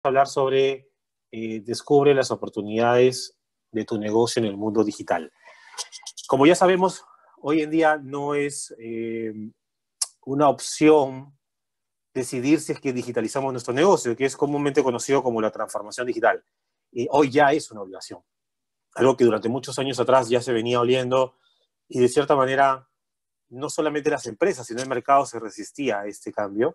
hablar sobre descubre las oportunidades de tu negocio en el mundo digital. Como ya sabemos, hoy en día no es una opción decidir si es que digitalizamos nuestro negocio, que es comúnmente conocido como la transformación digital. Hoy ya es una obligación, algo que durante muchos años atrás ya se venía oliendo y de cierta manera no solamente las empresas, sino el mercado se resistía a este cambio.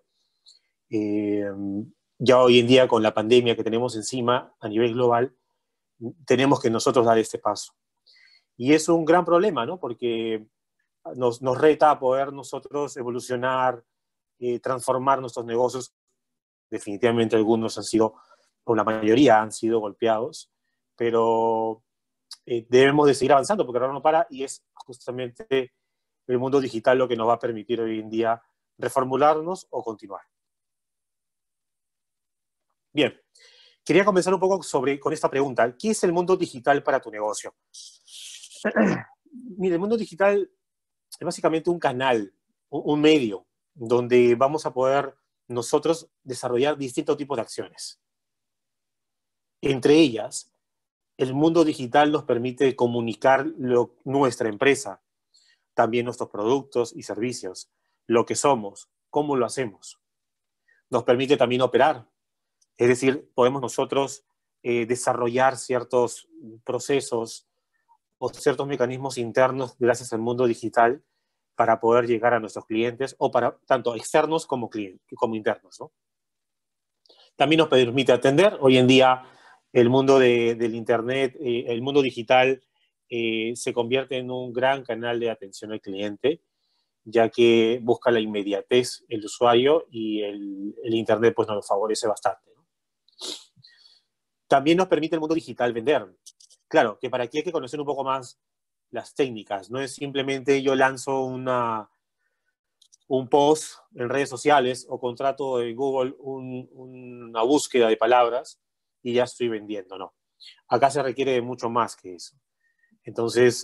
Ya hoy en día con la pandemia que tenemos encima a nivel global, tenemos que nosotros dar este paso. Y es un gran problema, ¿no? Porque nos reta a poder nosotros evolucionar, transformar nuestros negocios. Definitivamente algunos han sido, o la mayoría han sido golpeados, pero debemos de seguir avanzando porque ahora no para y es justamente el mundo digital lo que nos va a permitir hoy en día reformularnos o continuar. Bien, quería comenzar un poco con esta pregunta. ¿Qué es el mundo digital para tu negocio? Mira, el mundo digital es básicamente un canal, un medio, donde vamos a poder nosotros desarrollar distintos tipos de acciones. Entre ellas, el mundo digital nos permite comunicar nuestra empresa, también nuestros productos y servicios, lo que somos, cómo lo hacemos. Nos permite también operar, es decir, podemos nosotros desarrollar ciertos procesos o ciertos mecanismos internos gracias al mundo digital para poder llegar a nuestros clientes o para tanto externos como internos, ¿no? También nos permite atender. Hoy en día el mundo del Internet, el mundo digital se convierte en un gran canal de atención al cliente, ya que busca la inmediatez el usuario y el Internet pues nos lo favorece bastante, ¿no? También nos permite el mundo digital vender. Claro, que para aquí hay que conocer un poco más las técnicas. No es simplemente yo lanzo un post en redes sociales o contrato en Google una búsqueda de palabras y ya estoy vendiendo, no. Acá se requiere de mucho más que eso. Entonces,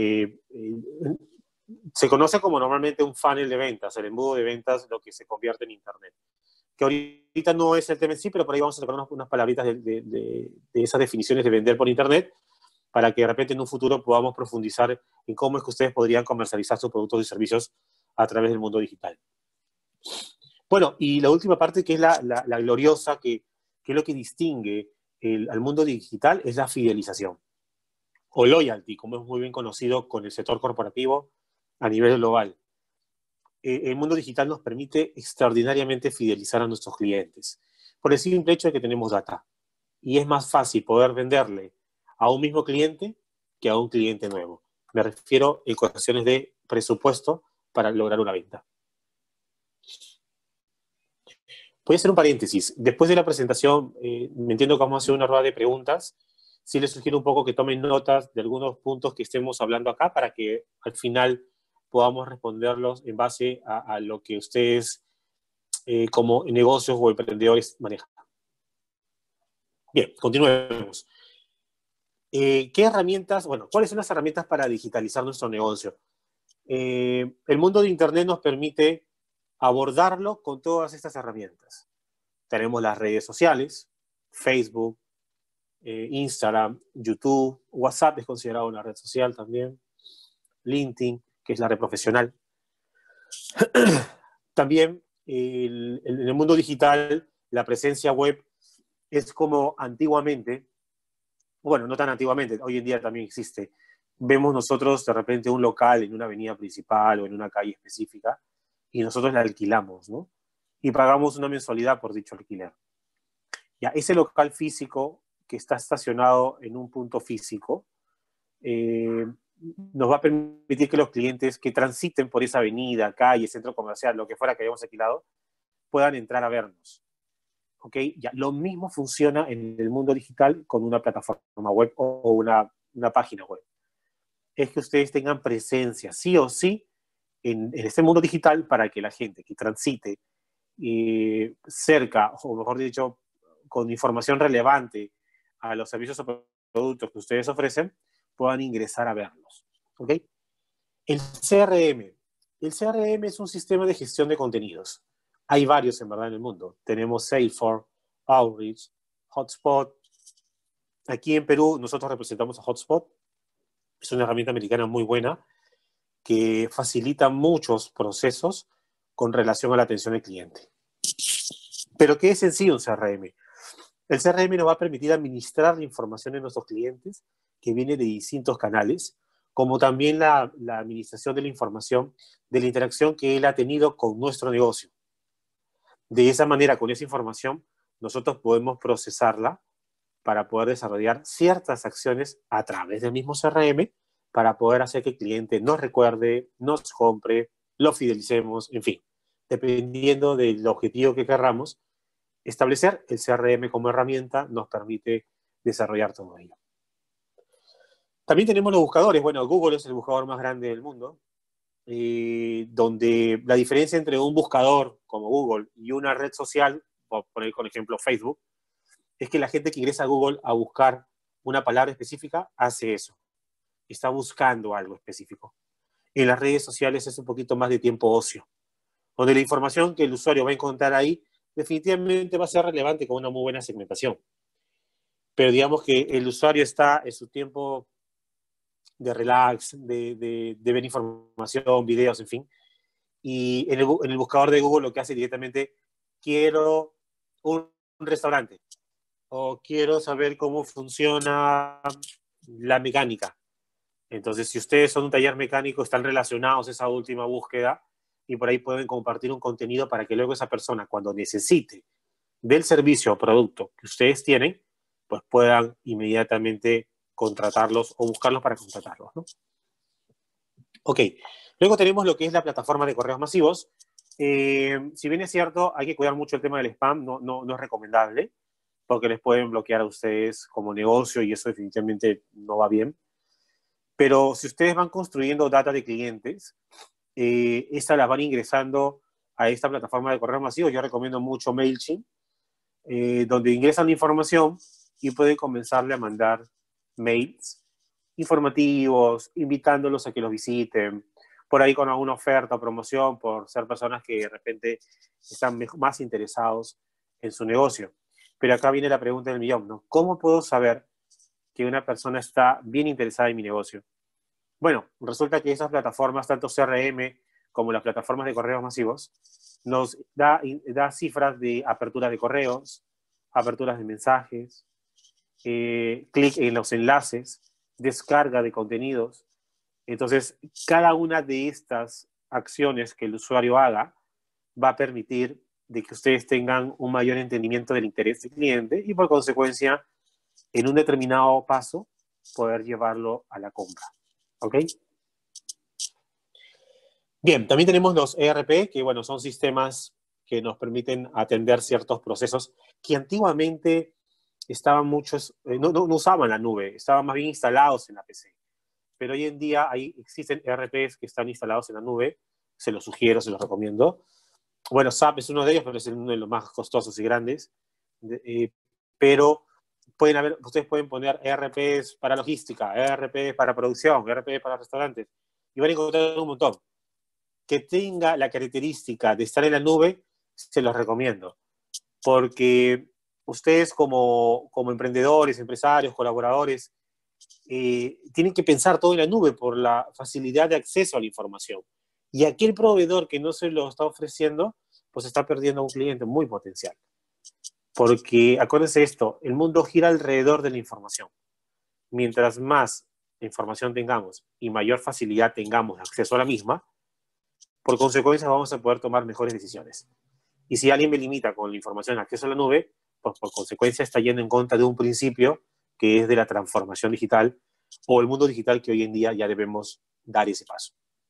se conoce como normalmente un funnel de ventas, el embudo de ventas, lo que se convierte en Internet. Que ahorita no es el tema en sí, pero por ahí vamos a tocar unas palabritas de esas definiciones de vender por Internet, para que de repente en un futuro podamos profundizar en cómo es que ustedes podrían comercializar sus productos y servicios a través del mundo digital. Bueno, y la última parte que es la gloriosa, que es lo que distingue al mundo digital, es la fidelización, o loyalty, como es muy bien conocido con el sector corporativo a nivel global. El mundo digital nos permite extraordinariamente fidelizar a nuestros clientes, por el simple hecho de que tenemos data. Y es más fácil poder venderle a un mismo cliente que a un cliente nuevo. Me refiero a ecuaciones de presupuesto para lograr una venta. Voy a hacer un paréntesis. Después de la presentación, me entiendo que vamos a hacer una rueda de preguntas. Sí les sugiero un poco que tomen notas de algunos puntos que estemos hablando acá para que al final podamos responderlos en base a lo que ustedes como negocios o emprendedores manejan. Bien, continuemos. ¿Qué herramientas, bueno, cuáles son las herramientas para digitalizar nuestro negocio? El mundo de Internet nos permite abordarlo con todas estas herramientas. Tenemos las redes sociales, Facebook, Instagram, YouTube, WhatsApp es considerado una red social también, LinkedIn, que es la red profesional. También en el mundo digital, la presencia web es como antiguamente, bueno, no tan antiguamente, hoy en día también existe. Vemos nosotros de repente un local en una avenida principal o en una calle específica y nosotros la alquilamos, ¿no? Y pagamos una mensualidad por dicho alquiler. Ya, ese local físico que está estacionado en un punto físico nos va a permitir que los clientes que transiten por esa avenida, calle, centro comercial, lo que fuera que hayamos alquilado, puedan entrar a vernos. ¿Ok? Ya, lo mismo funciona en el mundo digital con una plataforma web o una página web. Es que ustedes tengan presencia, sí o sí, en este mundo digital para que la gente que transite cerca, o mejor dicho, con información relevante a los servicios o productos que ustedes ofrecen, puedan ingresar a verlos. ¿Ok? El CRM. El CRM es un sistema de gestión de contenidos. Hay varios en verdad en el mundo. Tenemos Salesforce, Outreach, Hotspot. Aquí en Perú nosotros representamos a Hotspot. Es una herramienta americana muy buena que facilita muchos procesos con relación a la atención al cliente. Pero ¿qué es en sí un CRM? El CRM nos va a permitir administrar la información de nuestros clientes que viene de distintos canales, como también la administración de la información de la interacción que él ha tenido con nuestro negocio. De esa manera, con esa información, nosotros podemos procesarla para poder desarrollar ciertas acciones a través del mismo CRM para poder hacer que el cliente nos recuerde, nos compre, lo fidelicemos, en fin, dependiendo del objetivo que querramos establecer, el CRM como herramienta nos permite desarrollar todo ello. También tenemos los buscadores. Bueno, Google es el buscador más grande del mundo, donde la diferencia entre un buscador como Google y una red social, por poner con ejemplo Facebook, es que la gente que ingresa a Google a buscar una palabra específica hace eso. Está buscando algo específico. En las redes sociales es un poquito más de tiempo ocio, donde la información que el usuario va a encontrar ahí definitivamente va a ser relevante con una muy buena segmentación. Pero digamos que el usuario está en su tiempo de relax, de ver información, videos, en fin. Y en el buscador de Google lo que hace directamente, quiero un restaurante o quiero saber cómo funciona la mecánica. Entonces, si ustedes son un taller mecánico, están relacionados a esa última búsqueda y por ahí pueden compartir un contenido para que luego esa persona, cuando necesite del servicio o producto que ustedes tienen, pues puedan inmediatamente contratarlos o buscarlos para contratarlos, ¿no? Ok, luego tenemos lo que es la plataforma de correos masivos. Si bien es cierto, hay que cuidar mucho el tema del spam, no es recomendable, porque les pueden bloquear a ustedes como negocio y eso definitivamente no va bien. Pero si ustedes van construyendo data de clientes, estas las van ingresando a esta plataforma de correos masivos. Yo recomiendo mucho MailChimp, donde ingresan la información y pueden comenzarle a mandar mails informativos, invitándolos a que los visiten, por ahí con alguna oferta o promoción, por ser personas que de repente están más interesados en su negocio. Pero acá viene la pregunta del millón, ¿no? ¿Cómo puedo saber que una persona está bien interesada en mi negocio? Bueno, resulta que esas plataformas, tanto CRM como las plataformas de correos masivos, nos da cifras de apertura de correos, aperturas de mensajes, clic en los enlaces, descarga de contenidos. Entonces, cada una de estas acciones que el usuario haga va a permitir de que ustedes tengan un mayor entendimiento del interés del cliente y por consecuencia, en un determinado paso, poder llevarlo a la compra. ¿Ok? Bien, también tenemos los ERP, que bueno, son sistemas que nos permiten atender ciertos procesos que antiguamente estaban muchos, no usaban la nube, estaban más bien instalados en la PC. Pero hoy en día existen ERPs que están instalados en la nube, se los sugiero, se los recomiendo. Bueno, SAP es uno de ellos, pero es uno de los más costosos y grandes. Pero ustedes pueden poner ERPs para logística, ERPs para producción, ERPs para restaurantes, y van a encontrar un montón. Que tenga la característica de estar en la nube, se los recomiendo. Porque ustedes como emprendedores, empresarios, colaboradores, tienen que pensar todo en la nube por la facilidad de acceso a la información. Y aquel proveedor que no se lo está ofreciendo, pues está perdiendo a un cliente muy potencial. Porque, acuérdense esto, el mundo gira alrededor de la información. Mientras más información tengamos y mayor facilidad tengamos de acceso a la misma, por consecuencia vamos a poder tomar mejores decisiones. Y si alguien me limita con la información de acceso a la nube, pues por consecuencia está yendo en contra de un principio que es de la transformación digital o el mundo digital que hoy en día ya debemos dar ese paso.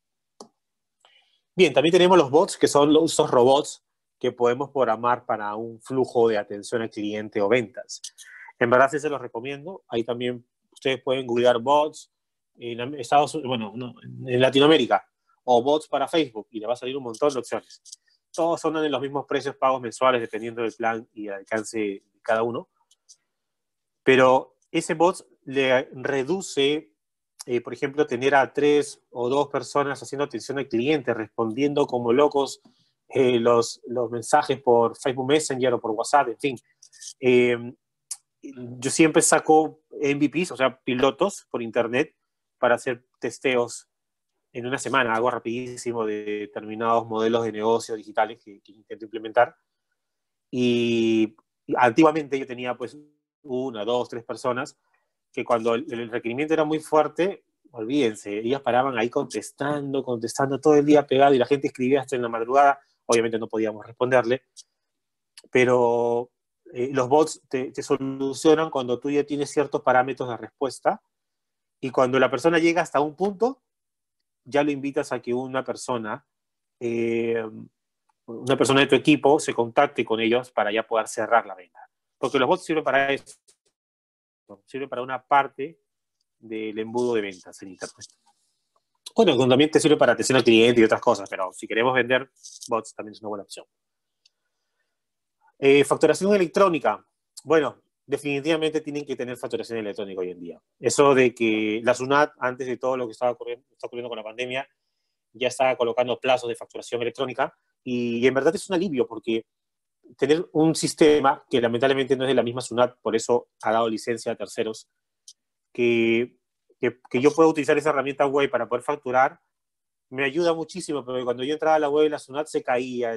Bien, también tenemos los bots, que son esos robots que podemos programar para un flujo de atención al cliente o ventas. En verdad sí se los recomiendo. Ahí también ustedes pueden googlear bots en Estados Unidos, bueno, no, en Latinoamérica, o bots para Facebook, y le va a salir un montón de opciones. Todos son de los mismos precios pagos mensuales dependiendo del plan y el alcance de cada uno. Pero ese bot le reduce, por ejemplo, tener a 3 o 2 personas haciendo atención al cliente, respondiendo como locos los mensajes por Facebook Messenger o por WhatsApp, en fin. yo siempre saco MVPs, o sea, pilotos por internet para hacer testeos en una semana, algo rapidísimo de determinados modelos de negocio digitales que intento implementar. Y antiguamente yo tenía pues una, dos, tres personas que cuando el requerimiento era muy fuerte, olvídense, ellas paraban ahí contestando todo el día pegado y la gente escribía hasta en la madrugada. Obviamente no podíamos responderle, pero los bots te solucionan cuando tú ya tienes ciertos parámetros de respuesta y cuando la persona llega hasta un punto, ya lo invitas a que eh, una persona de tu equipo se contacte con ellos para ya poder cerrar la venta. Porque los bots sirven para eso, sirven para una parte del embudo de ventas en Internet. Bueno, también te sirve para atención al cliente y otras cosas, pero si queremos vender, bots también es una buena opción. Facturación electrónica. Bueno, definitivamente tienen que tener facturación electrónica hoy en día. Eso de que la SUNAT, antes de todo lo que está ocurriendo con la pandemia, ya está colocando plazos de facturación electrónica y en verdad es un alivio porque tener un sistema que lamentablemente no es de la misma SUNAT, por eso ha dado licencia a terceros, que yo pueda utilizar esa herramienta web para poder facturar, me ayuda muchísimo, porque cuando yo entraba a la web de la SUNAT se caía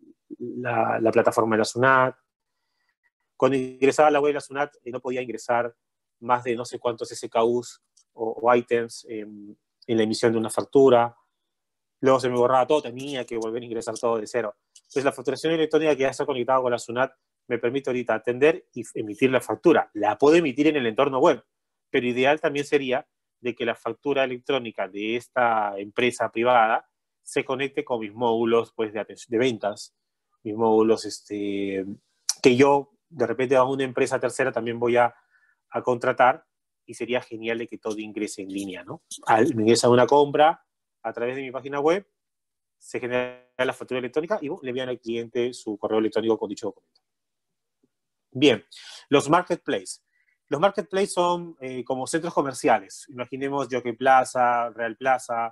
la plataforma de la SUNAT. Cuando ingresaba a la web de la SUNAT no podía ingresar más de no sé cuántos SKUs o items en la emisión de una factura. Luego se me borraba todo, tenía que volver a ingresar todo de cero. Entonces la facturación electrónica que ya está conectada con la SUNAT me permite ahorita atender y emitir la factura. La puedo emitir en el entorno web, pero ideal también sería de que la factura electrónica de esta empresa privada se conecte con mis módulos pues, de ventas, mis módulos que yo de repente a una empresa tercera también voy a contratar y sería genial de que todo ingrese en línea, ¿no? Me ingresa una compra a través de mi página web, se genera la factura electrónica y le envían al cliente su correo electrónico con dicho documento. Bien, los marketplaces. Los marketplaces son como centros comerciales. Imaginemos Jockey Plaza, Real Plaza.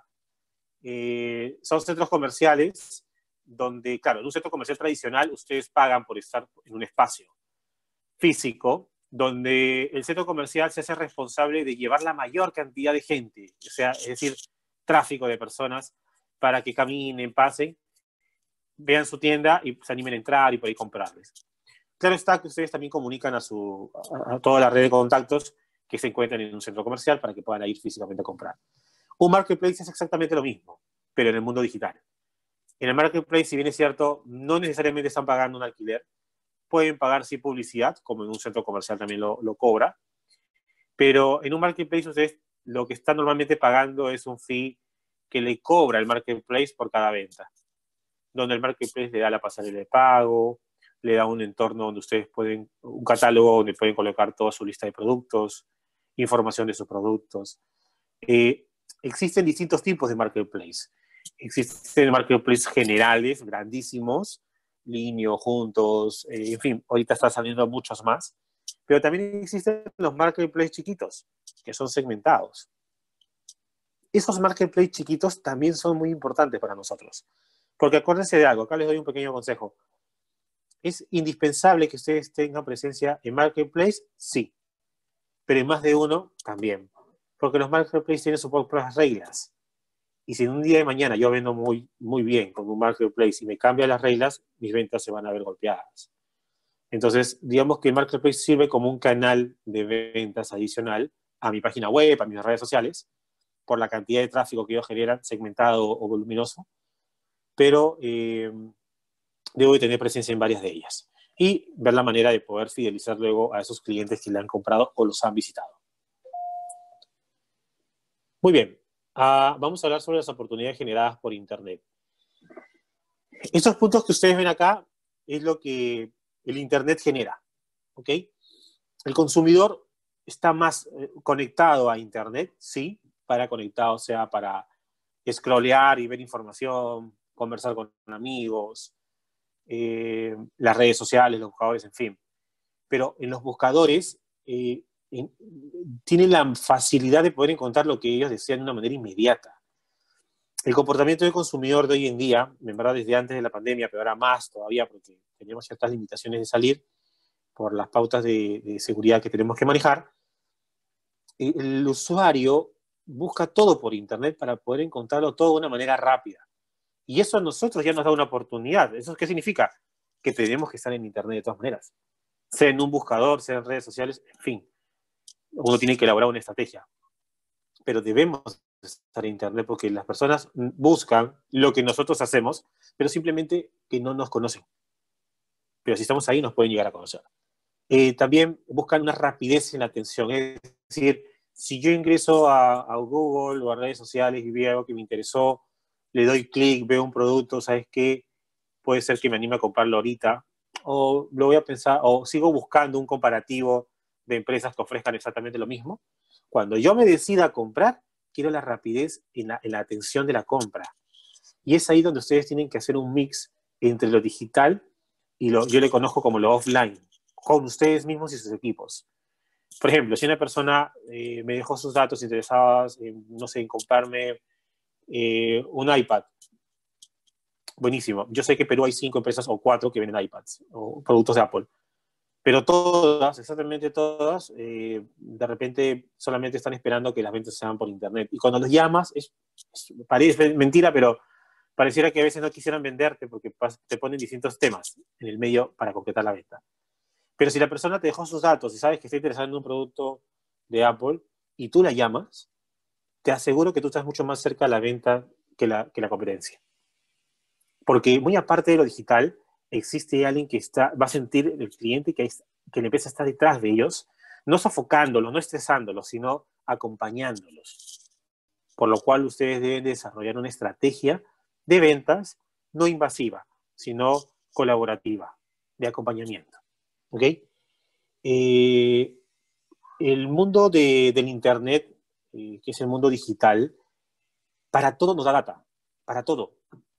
Son centros comerciales donde, claro, en un centro comercial tradicional ustedes pagan por estar en un espacio físico donde el centro comercial se hace responsable de llevar la mayor cantidad de gente, o sea, es decir, tráfico de personas para que caminen, pasen, vean su tienda y se animen a entrar y por ahí comprarles. Claro está que ustedes también comunican a toda la red de contactos que se encuentran en un centro comercial para que puedan ir físicamente a comprar. Un marketplace es exactamente lo mismo, pero en el mundo digital. En el marketplace, si bien es cierto, no necesariamente están pagando un alquiler, pueden pagar sí publicidad, como en un centro comercial también lo cobra, pero en un marketplace ustedes lo que están normalmente pagando es un fee que le cobra el marketplace por cada venta, donde el marketplace le da la pasarela de pago, le da un entorno donde ustedes pueden, un catálogo donde pueden colocar toda su lista de productos, información de sus productos. Existen distintos tipos de marketplace. Existen marketplaces generales, grandísimos, Linio, Juntos, en fin, ahorita están saliendo muchos más, pero también existen los marketplaces chiquitos, que son segmentados. Esos marketplaces chiquitos también son muy importantes para nosotros, porque acuérdense de algo, acá les doy un pequeño consejo. ¿Es indispensable que ustedes tengan presencia en marketplace? Sí, pero en más de uno también, porque los marketplaces tienen sus propias reglas. Y si en un día de mañana yo vendo muy, muy bien con un marketplace y me cambian las reglas, mis ventas se van a ver golpeadas. Entonces, digamos que el marketplace sirve como un canal de ventas adicional a mi página web, a mis redes sociales, por la cantidad de tráfico que ellos generan, segmentado o voluminoso, pero debo de tener presencia en varias de ellas y ver la manera de poder fidelizar luego a esos clientes que le han comprado o los han visitado. Muy bien. Vamos a hablar sobre las oportunidades generadas por Internet. Estos puntos que ustedes ven acá es lo que el Internet genera, ¿ok? El consumidor está más conectado a Internet, sí, conectado, o sea, para scrollear y ver información, conversar con amigos, las redes sociales, los buscadores, en fin. Pero en los buscadores tienen la facilidad de poder encontrar lo que ellos desean de una manera inmediata. El comportamiento del consumidor de hoy en día, en verdad desde antes de la pandemia, pero ahora más todavía porque tenemos ciertas limitaciones de salir, por las pautas de seguridad que tenemos que manejar, el usuario busca todo por Internet para poder encontrarlo todo de una manera rápida. Y eso a nosotros ya nos da una oportunidad. ¿Eso qué significa? Que tenemos que estar en Internet de todas maneras. Sea en un buscador, sea en redes sociales, en fin. Uno tiene que elaborar una estrategia. Pero debemos estar en Internet porque las personas buscan lo que nosotros hacemos, pero simplemente que no nos conocen. Pero si estamos ahí, nos pueden llegar a conocer. También buscan una rapidez en la atención. Es decir, si yo ingreso a Google o a redes sociales y veo algo que me interesó, le doy clic, veo un producto, ¿sabes qué? Puede ser que me anime a comprarlo ahorita, o lo voy a pensar, o sigo buscando un comparativo de empresas que ofrezcan exactamente lo mismo. Cuando yo me decida a comprar, quiero la rapidez en la atención de la compra. Y es ahí donde ustedes tienen que hacer un mix entre lo digital y yo le conozco como lo offline, con ustedes mismos y sus equipos. Por ejemplo, si una persona me dejó sus datos interesados en, no sé, en comprarme un iPad, buenísimo. Yo sé que en Perú hay 5 empresas o 4 que venden iPads o productos de Apple, pero todas, exactamente todas, de repente solamente están esperando que las ventas sean por Internet. Y cuando los llamas, parece mentira, pero pareciera que a veces no quisieran venderte porque te ponen distintos temas en el medio para completar la venta. Pero si la persona te dejó sus datos y sabes que está interesada en un producto de Apple y tú la llamas, te aseguro que tú estás mucho más cerca de la venta que la competencia. Porque muy aparte de lo digital, existe alguien que va a sentir el cliente que la empresa está detrás de ellos, no sofocándolos, no estresándolos, sino acompañándolos. Por lo cual ustedes deben desarrollar una estrategia de ventas no invasiva, sino colaborativa, de acompañamiento. ¿Ok? El mundo del Internet, que es el mundo digital, para todo nos da data, para todo.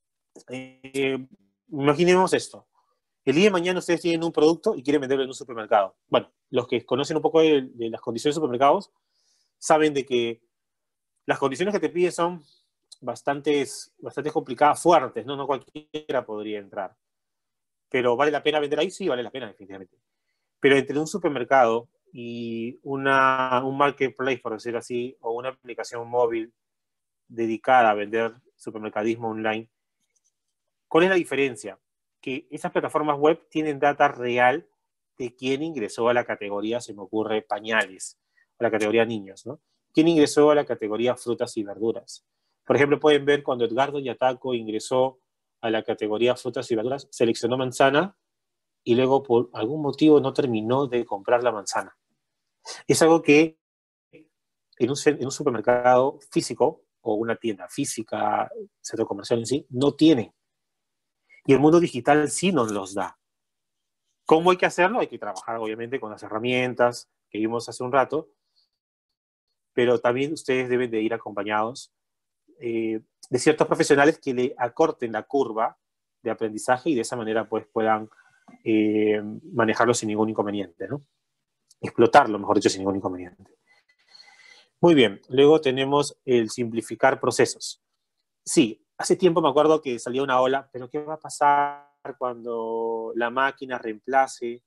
Imaginemos esto. El día de mañana ustedes tienen un producto y quieren venderlo en un supermercado. Bueno, los que conocen un poco de las condiciones de supermercados saben de que las condiciones que te piden son bastante complicadas, fuertes, ¿no? No cualquiera podría entrar. Pero ¿vale la pena vender ahí? Sí, vale la pena, definitivamente. Pero entre un supermercado y un marketplace, por decirlo así, o una aplicación móvil dedicada a vender supermercadismo online, ¿cuál es la diferencia? Que esas plataformas web tienen data real de quién ingresó a la categoría, se me ocurre, pañales, a la categoría niños, ¿no? ¿Quién ingresó a la categoría frutas y verduras? Por ejemplo, pueden ver cuando Edgardo Yataco ingresó a la categoría frutas y verduras, seleccionó manzana y luego por algún motivo no terminó de comprar la manzana. Es algo que en un supermercado físico o una tienda física, centro comercial en sí, no tienen. Y el mundo digital sí nos los da. ¿Cómo hay que hacerlo? Hay que trabajar, obviamente, con las herramientas que vimos hace un rato, pero también ustedes deben de ir acompañados de ciertos profesionales que le acorten la curva de aprendizaje y de esa manera pues puedan manejarlo sin ningún inconveniente, ¿no? Explotarlo, mejor dicho, sin ningún inconveniente. Muy bien, luego tenemos el simplificar procesos. Sí, hace tiempo me acuerdo que salía una ola, pero ¿qué va a pasar cuando la máquina reemplace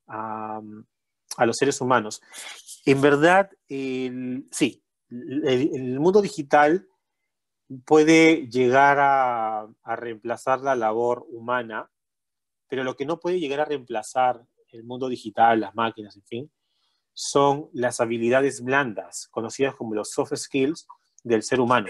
a los seres humanos? En verdad, sí, el mundo digital puede llegar a reemplazar la labor humana, pero lo que no puede llegar a reemplazar el mundo digital, las máquinas, en fin, son las habilidades blandas, conocidas como los soft skills del ser humano.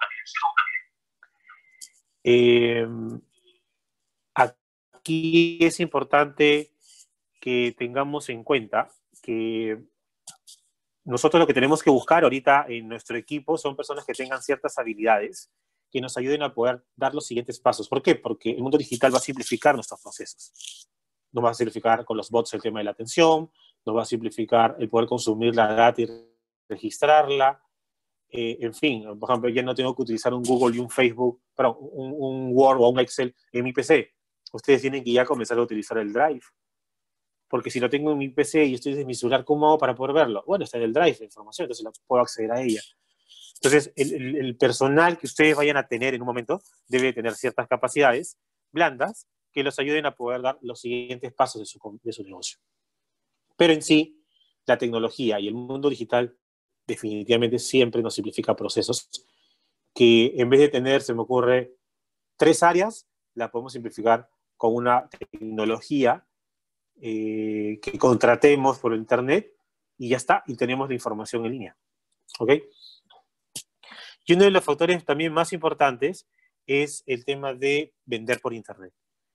Aquí es importante que tengamos en cuenta que nosotros lo que tenemos que buscar ahorita en nuestro equipo son personas que tengan ciertas habilidades que nos ayuden a poder dar los siguientes pasos. ¿Por qué? Porque el mundo digital va a simplificar nuestros procesos. Nos va a simplificar con los bots el tema de la atención, nos va a simplificar el poder consumir la data y registrarla. En fin, por ejemplo, ya no tengo que utilizar un Google y un Facebook, perdón, un Word o un Excel en mi PC. Ustedes tienen que ya comenzar a utilizar el Drive. Porque si lo tengo en mi PC y estoy en mi celular, ¿cómo hago para poder verlo? Bueno, está en el Drive la información, entonces puedo acceder a ella. Entonces, el personal que ustedes vayan a tener en un momento debe tener ciertas capacidades blandas que los ayuden a poder dar los siguientes pasos de su negocio. Pero en sí, la tecnología y el mundo digital definitivamente siempre nos simplifica procesos que en vez de tener, se me ocurre, 3 áreas, la podemos simplificar con una tecnología que contratemos por internet y ya está, y tenemos la información en línea. ¿Ok? Y uno de los factores también más importantes es el tema de vender por internet.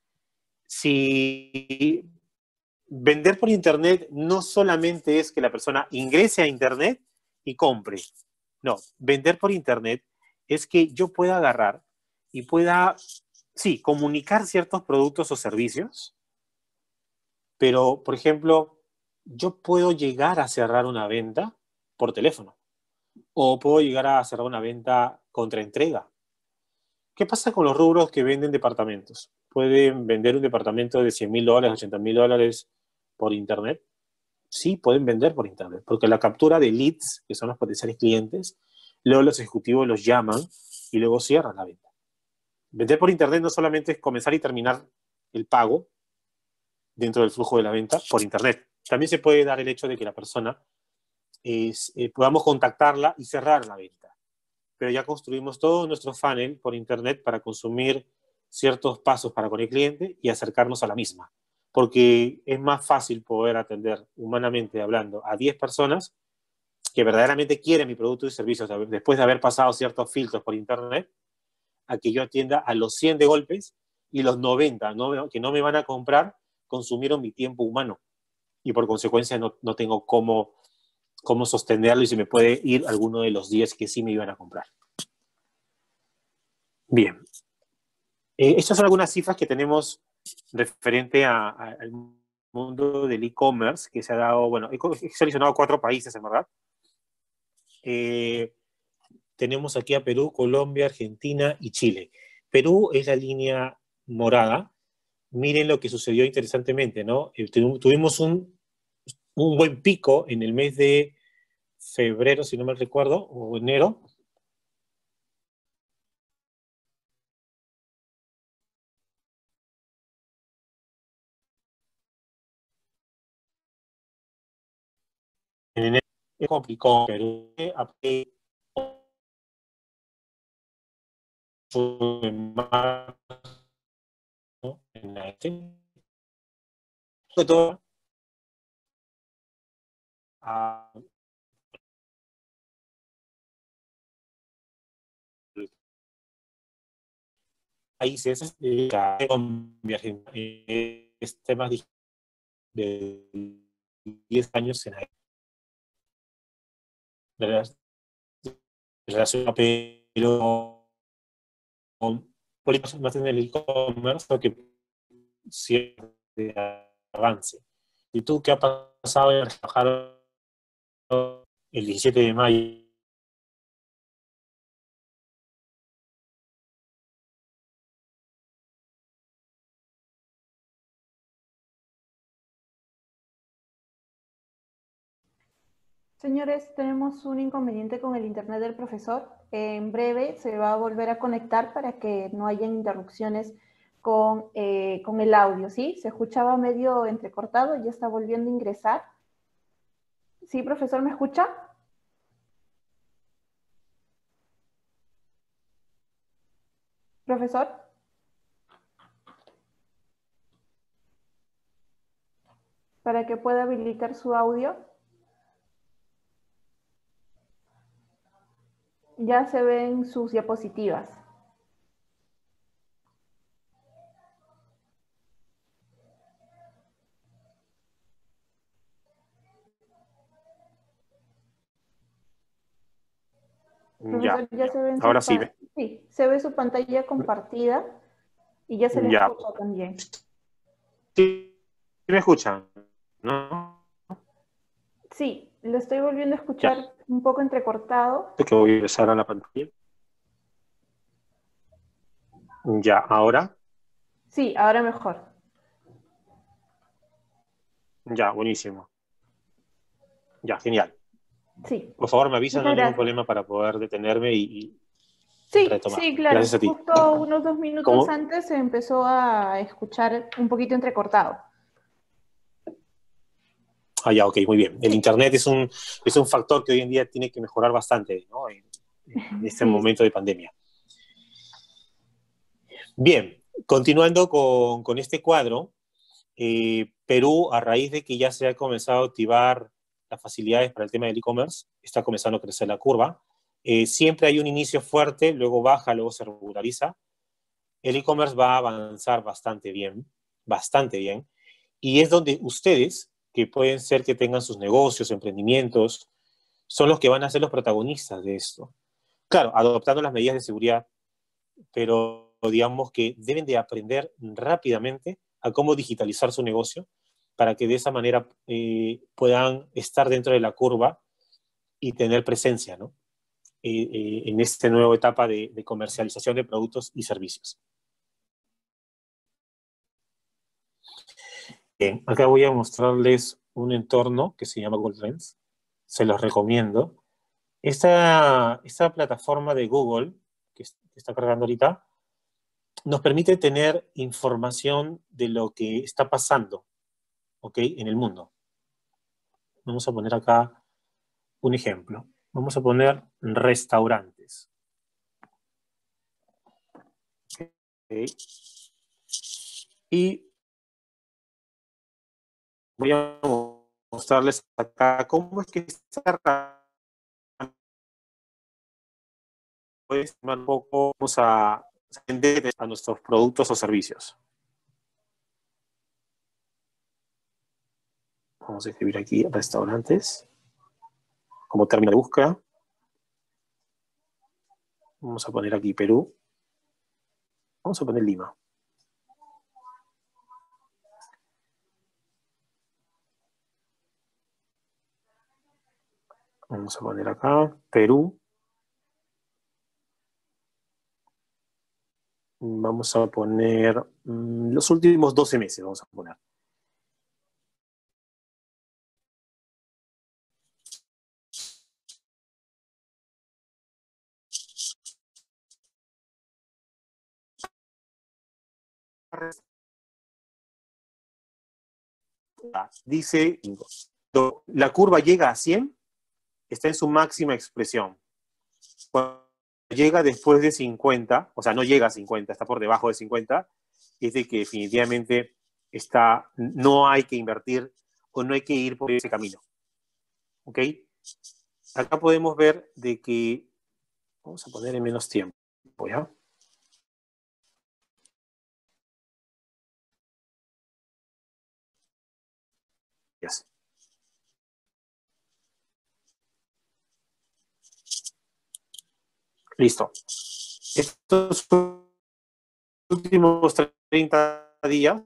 Si vender por internet no solamente es que la persona ingrese a internet y compre. No, vender por internet es que yo pueda agarrar y pueda, sí, comunicar ciertos productos o servicios, pero, por ejemplo, yo puedo llegar a cerrar una venta por teléfono o puedo llegar a cerrar una venta contra entrega. ¿Qué pasa con los rubros que venden departamentos? ¿Pueden vender un departamento de $100,000, $80,000 por internet? Sí, pueden vender por internet, porque la captura de leads, que son los potenciales clientes, luego los ejecutivos los llaman y luego cierran la venta. Vender por internet no solamente es comenzar y terminar el pago dentro del flujo de la venta por internet. También se puede dar el hecho de que la persona podamos contactarla y cerrar la venta. Pero ya construimos todo nuestro funnel por internet para consumir ciertos pasos para con el cliente y acercarnos a la misma. Porque es más fácil poder atender humanamente hablando a 10 personas que verdaderamente quieren mi producto y servicio después de haber pasado ciertos filtros por internet, a que yo atienda a los 100 de golpes y los 90 que no me van a comprar consumieron mi tiempo humano y por consecuencia no tengo cómo sostenerlo y se me puede ir alguno de los 10 que sí me iban a comprar. Bien. Estas son algunas cifras que tenemos referente al mundo del e-commerce que se ha dado, bueno, he seleccionado 4 países en verdad. Tenemos aquí a Perú, Colombia, Argentina y Chile. Perú es la línea morada. Miren lo que sucedió interesantemente, ¿no? Tuvimos un buen pico en el mes de febrero, si no me recuerdo, o enero. En enero se complicó Perú, en marzo, en todo a países temas de 10 años en relación a Perú, políticas más en el e-commerce, que cierto avance. ¿Y tú qué ha pasado en trabajar el 17 de mayo? Señores, tenemos un inconveniente con el internet del profesor. En breve se va a volver a conectar para que no haya interrupciones con el audio, ¿sí? Se escuchaba medio entrecortado, ya está volviendo a ingresar. ¿Sí, profesor, me escucha? ¿Profesor? Para que pueda habilitar su audio. Ya se ven sus diapositivas. Ya, Profesor, ya se ven ahora sí. sí, se ve su pantalla compartida y ya se le Ya. escucha también. Sí, me escuchan, ¿no? Sí, lo estoy volviendo a Ya. escuchar un poco entrecortado. Que voy a ingresar a la pantalla. Ya, ahora. Sí, ahora mejor. Ya, buenísimo. Ya, genial. Sí, Por favor, me avisan, no muchas hay ningún gracias. problema para poder detenerme y Sí, retomar. sí, claro. Gracias a ti. Justo unos 2 minutos ¿Cómo? antes se empezó a escuchar un poquito entrecortado. Ah, ya, ok, muy bien. El Internet es un factor que hoy en día tiene que mejorar bastante, ¿no? En este Sí, momento de pandemia. Bien, continuando con este cuadro, Perú, a raíz de que ya se ha comenzado a activar las facilidades para el tema del e-commerce, está comenzando a crecer la curva. Siempre hay un inicio fuerte, luego baja, luego se regulariza. El e-commerce va a avanzar bastante bien, y es donde ustedes, que pueden ser que tengan sus negocios, emprendimientos, son los que van a ser los protagonistas de esto. Claro, adoptando las medidas de seguridad, pero digamos que deben de aprender rápidamente a cómo digitalizar su negocio para que de esa manera puedan estar dentro de la curva y tener presencia, ¿no? En esta nueva etapa de comercialización de productos y servicios. Bien, acá voy a mostrarles un entorno que se llama Google Trends. Se los recomiendo. Esta plataforma de Google que está cargando ahorita nos permite tener información de lo que está pasando, ¿ok? En el mundo. Vamos a poner acá un ejemplo. Vamos a poner restaurantes. ¿Okay? Y voy a mostrarles acá cómo es que esta puede estimar un poco, vamos a vender a nuestros productos o servicios. Vamos a escribir aquí restaurantes como término de búsqueda. Vamos a poner aquí Perú. Vamos a poner Lima. Vamos a poner acá Perú. Vamos a poner los últimos 12 meses, vamos a poner. Dice, la curva llega a 100, está en su máxima expresión. Cuando llega después de 50, o sea, no llega a 50, está por debajo de 50, es de que definitivamente no hay que invertir o no hay que ir por ese camino. ¿Ok? Acá podemos ver de que, vamos a poner en menos tiempo, ¿ya? Yes. Listo. Estos últimos 30 días,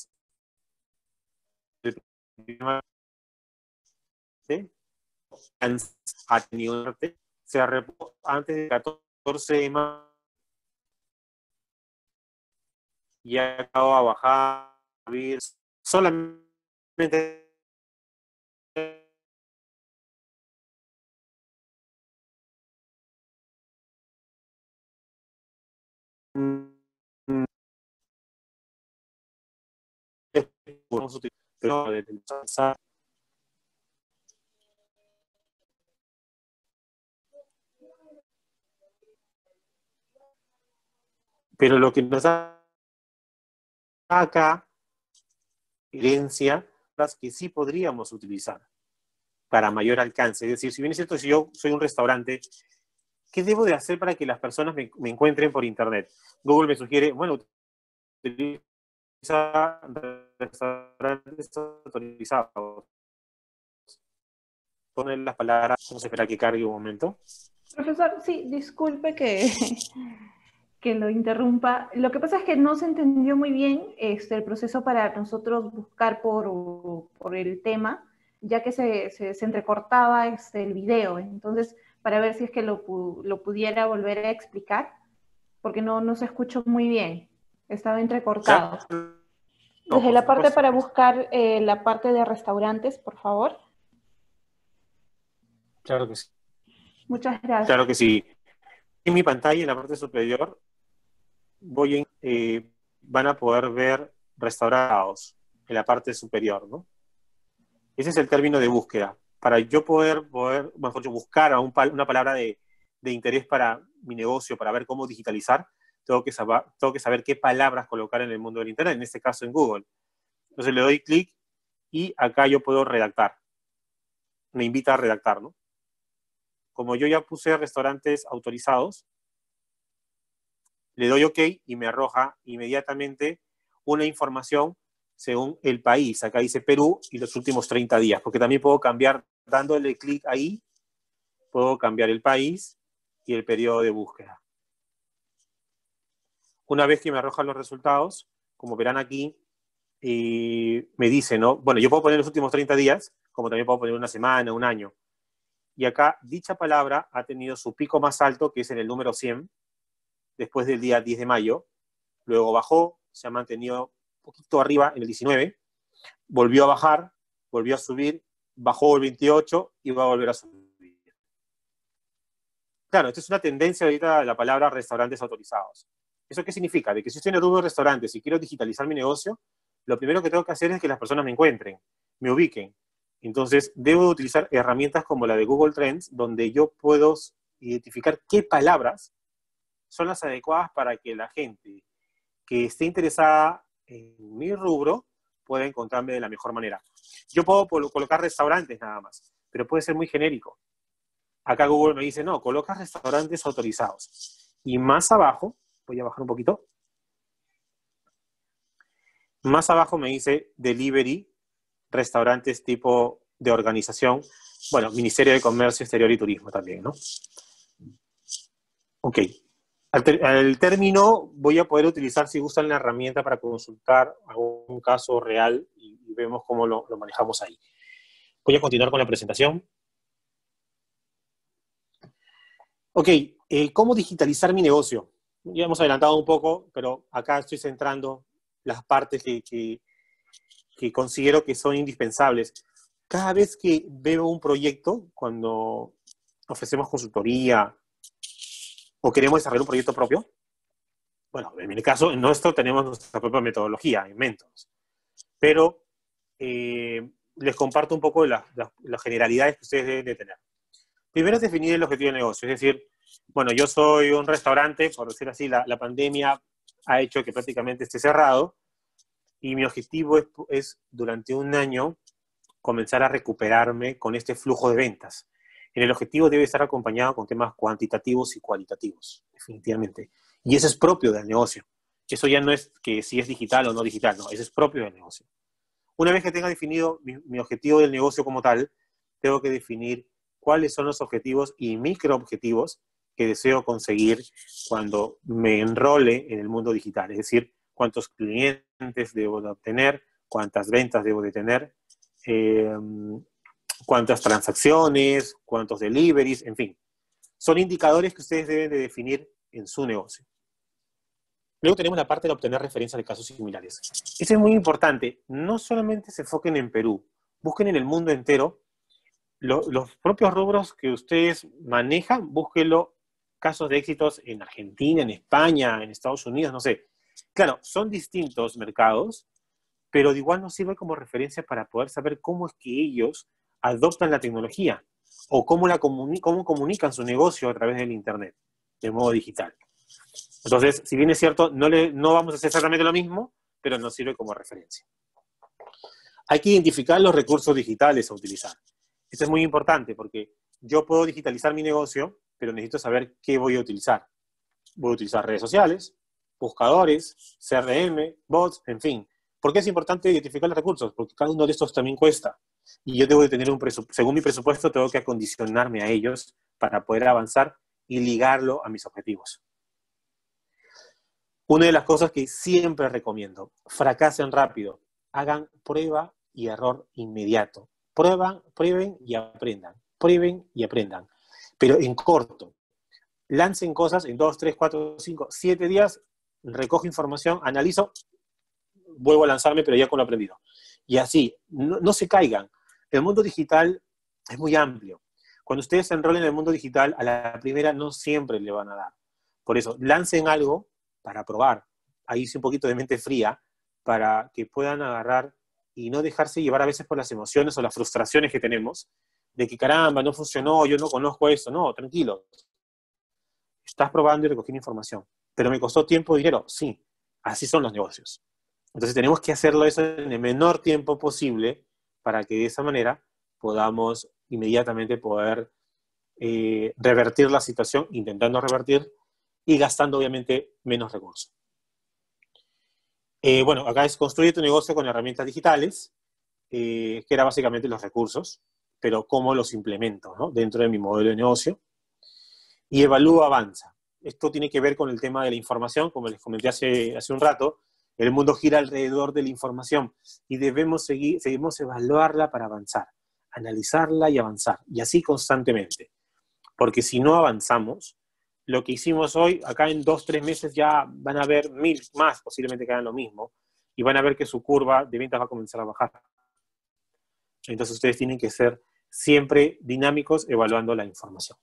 ha tenido se arregló antes de 14 de mayo y ha acabado a bajar solamente pero lo que nos da acá herencia, las que sí podríamos utilizar para mayor alcance. Es decir, si bien es cierto, si yo soy un restaurante, ¿qué debo de hacer para que las personas me encuentren por internet? Google me sugiere, bueno, utiliza restaurantes autorizados. Poner las palabras, vamos a esperar que cargue un momento. profesor, sí, disculpe que lo interrumpa. Lo que pasa es que no se entendió muy bien el proceso para nosotros buscar por el tema, ya que se entrecortaba el video. Entonces, para ver si es que lo pudiera volver a explicar, porque no se escuchó muy bien. Estaba entrecortado. No, Desde por la parte supuesto. para buscar la parte de restaurantes, por favor. Claro que sí. Muchas gracias. Claro que sí. En mi pantalla, en la parte superior, van a poder ver restaurados en la parte superior, ¿no? Ese es el término de búsqueda. Para yo poder mejor dicho, buscar una palabra de interés para mi negocio, para ver cómo digitalizar, tengo que saber qué palabras colocar en el mundo del Internet, en este caso en Google. Entonces le doy clic y acá yo puedo redactar. Me invita a redactar, ¿no? Como yo ya puse restaurantes autorizados, le doy OK y me arroja inmediatamente una información según el país. Acá dice Perú y los últimos 30 días, porque también puedo cambiar, dándole clic ahí, puedo cambiar el país y el periodo de búsqueda. Una vez que me arrojan los resultados, como verán aquí, me dice, ¿no? Bueno, yo puedo poner los últimos 30 días, como también puedo poner una semana, un año. Y acá, dicha palabra ha tenido su pico más alto, que es en el número 100, después del día 10 de mayo. Luego bajó, se ha mantenido un poquito arriba en el 19, volvió a bajar, volvió a subir, bajó el 28 y va a volver a subir. Claro, esta es una tendencia ahorita de la palabra restaurantes autorizados. ¿Eso qué significa? De que si estoy en el rubro de restaurantes y quiero digitalizar mi negocio, lo primero que tengo que hacer es que las personas me encuentren, me ubiquen. Entonces, debo utilizar herramientas como la de Google Trends, donde yo puedo identificar qué palabras son las adecuadas para que la gente que esté interesada en mi rubro pueda encontrarme de la mejor manera. Yo puedo colocar restaurantes nada más, pero puede ser muy genérico. Acá Google me dice, no, coloca restaurantes autorizados. Y más abajo, voy a bajar un poquito, más abajo me dice delivery, restaurantes tipo de organización, bueno, Ministerio de Comercio Exterior y Turismo también, ¿no? Ok. Al término voy a poder utilizar, si gustan, la herramienta para consultar algún caso real y vemos cómo lo manejamos ahí. Voy a continuar con la presentación. Ok, ¿cómo digitalizar mi negocio? Ya hemos adelantado un poco, pero acá estoy centrando las partes que considero que son indispensables. Cada vez que veo un proyecto, cuando ofrecemos consultoría o queremos desarrollar un proyecto propio, bueno, en mi caso, en nuestro tenemos nuestra propia metodología, Inventos, pero les comparto un poco las generalidades que ustedes deben de tener. Primero es definir el objetivo del negocio, es decir, bueno, yo soy un restaurante, por decir así, la pandemia ha hecho que prácticamente esté cerrado y mi objetivo es durante un año comenzar a recuperarme con este flujo de ventas. El objetivo debe estar acompañado con temas cuantitativos y cualitativos, definitivamente. Y eso es propio del negocio. Eso ya no es que si es digital o no digital, no, eso es propio del negocio. Una vez que tenga definido mi objetivo del negocio como tal, tengo que definir cuáles son los objetivos y microobjetivos que deseo conseguir cuando me enrole en el mundo digital. Es decir, cuántos clientes debo de obtener, cuántas ventas debo de tener, cuántas transacciones, cuántos deliveries, en fin. Son indicadores que ustedes deben de definir en su negocio. Luego tenemos la parte de obtener referencias de casos similares. Eso es muy importante. No solamente se enfoquen en Perú, busquen en el mundo entero los propios rubros que ustedes manejan, búsquenlo, casos de éxitos en Argentina, en España, en Estados Unidos, no sé. Claro, son distintos mercados, pero de igual nos sirve como referencia para poder saber cómo es que ellos adoptan la tecnología o cómo comunican su negocio a través del Internet, de modo digital. Entonces, si bien es cierto, no vamos a hacer exactamente lo mismo, pero nos sirve como referencia. Hay que identificar los recursos digitales a utilizar. Esto es muy importante porque yo puedo digitalizar mi negocio, pero necesito saber qué voy a utilizar. Voy a utilizar redes sociales, buscadores, CRM, bots, en fin. ¿Por qué es importante identificar los recursos? Porque cada uno de estos también cuesta. Y yo debo de tener según mi presupuesto, tengo que acondicionarme a ellos para poder avanzar y ligarlo a mis objetivos. Una de las cosas que siempre recomiendo, fracasen rápido, hagan prueba y error inmediato. Prueben y aprendan. Prueben y aprendan. Pero en corto. Lancen cosas en 2, 3, 4, 5, 7 días, recojo información, analizo, vuelvo a lanzarme, pero ya con lo aprendido. Y así, no se caigan. El mundo digital es muy amplio. Cuando ustedes se enrolen en el mundo digital, a la primera no siempre le van a dar. Por eso, lancen algo para probar. Ahí hice un poquito de mente fría para que puedan agarrar y no dejarse llevar a veces por las emociones o las frustraciones que tenemos, de que caramba, no funcionó, yo no conozco esto. No, tranquilo. Estás probando y recogiendo información. Pero me costó tiempo y dinero. Sí, así son los negocios. Entonces tenemos que hacerlo eso en el menor tiempo posible para que de esa manera podamos inmediatamente poder revertir la situación, intentando revertir y gastando obviamente menos recursos. Bueno, acá es construir tu negocio con herramientas digitales, que era básicamente los recursos, pero cómo los implemento, ¿no?, dentro de mi modelo de negocio. Y evalúa, avanza. Esto tiene que ver con el tema de la información, como les comenté hace un rato. El mundo gira alrededor de la información y debemos evaluarla para avanzar, analizarla y avanzar, y así constantemente. Porque si no avanzamos, lo que hicimos hoy, acá en 2, 3 meses ya van a haber 1000 más, posiblemente que hagan lo mismo, y van a ver que su curva de ventas va a comenzar a bajar. Entonces ustedes tienen que ser siempre dinámicos evaluando la información.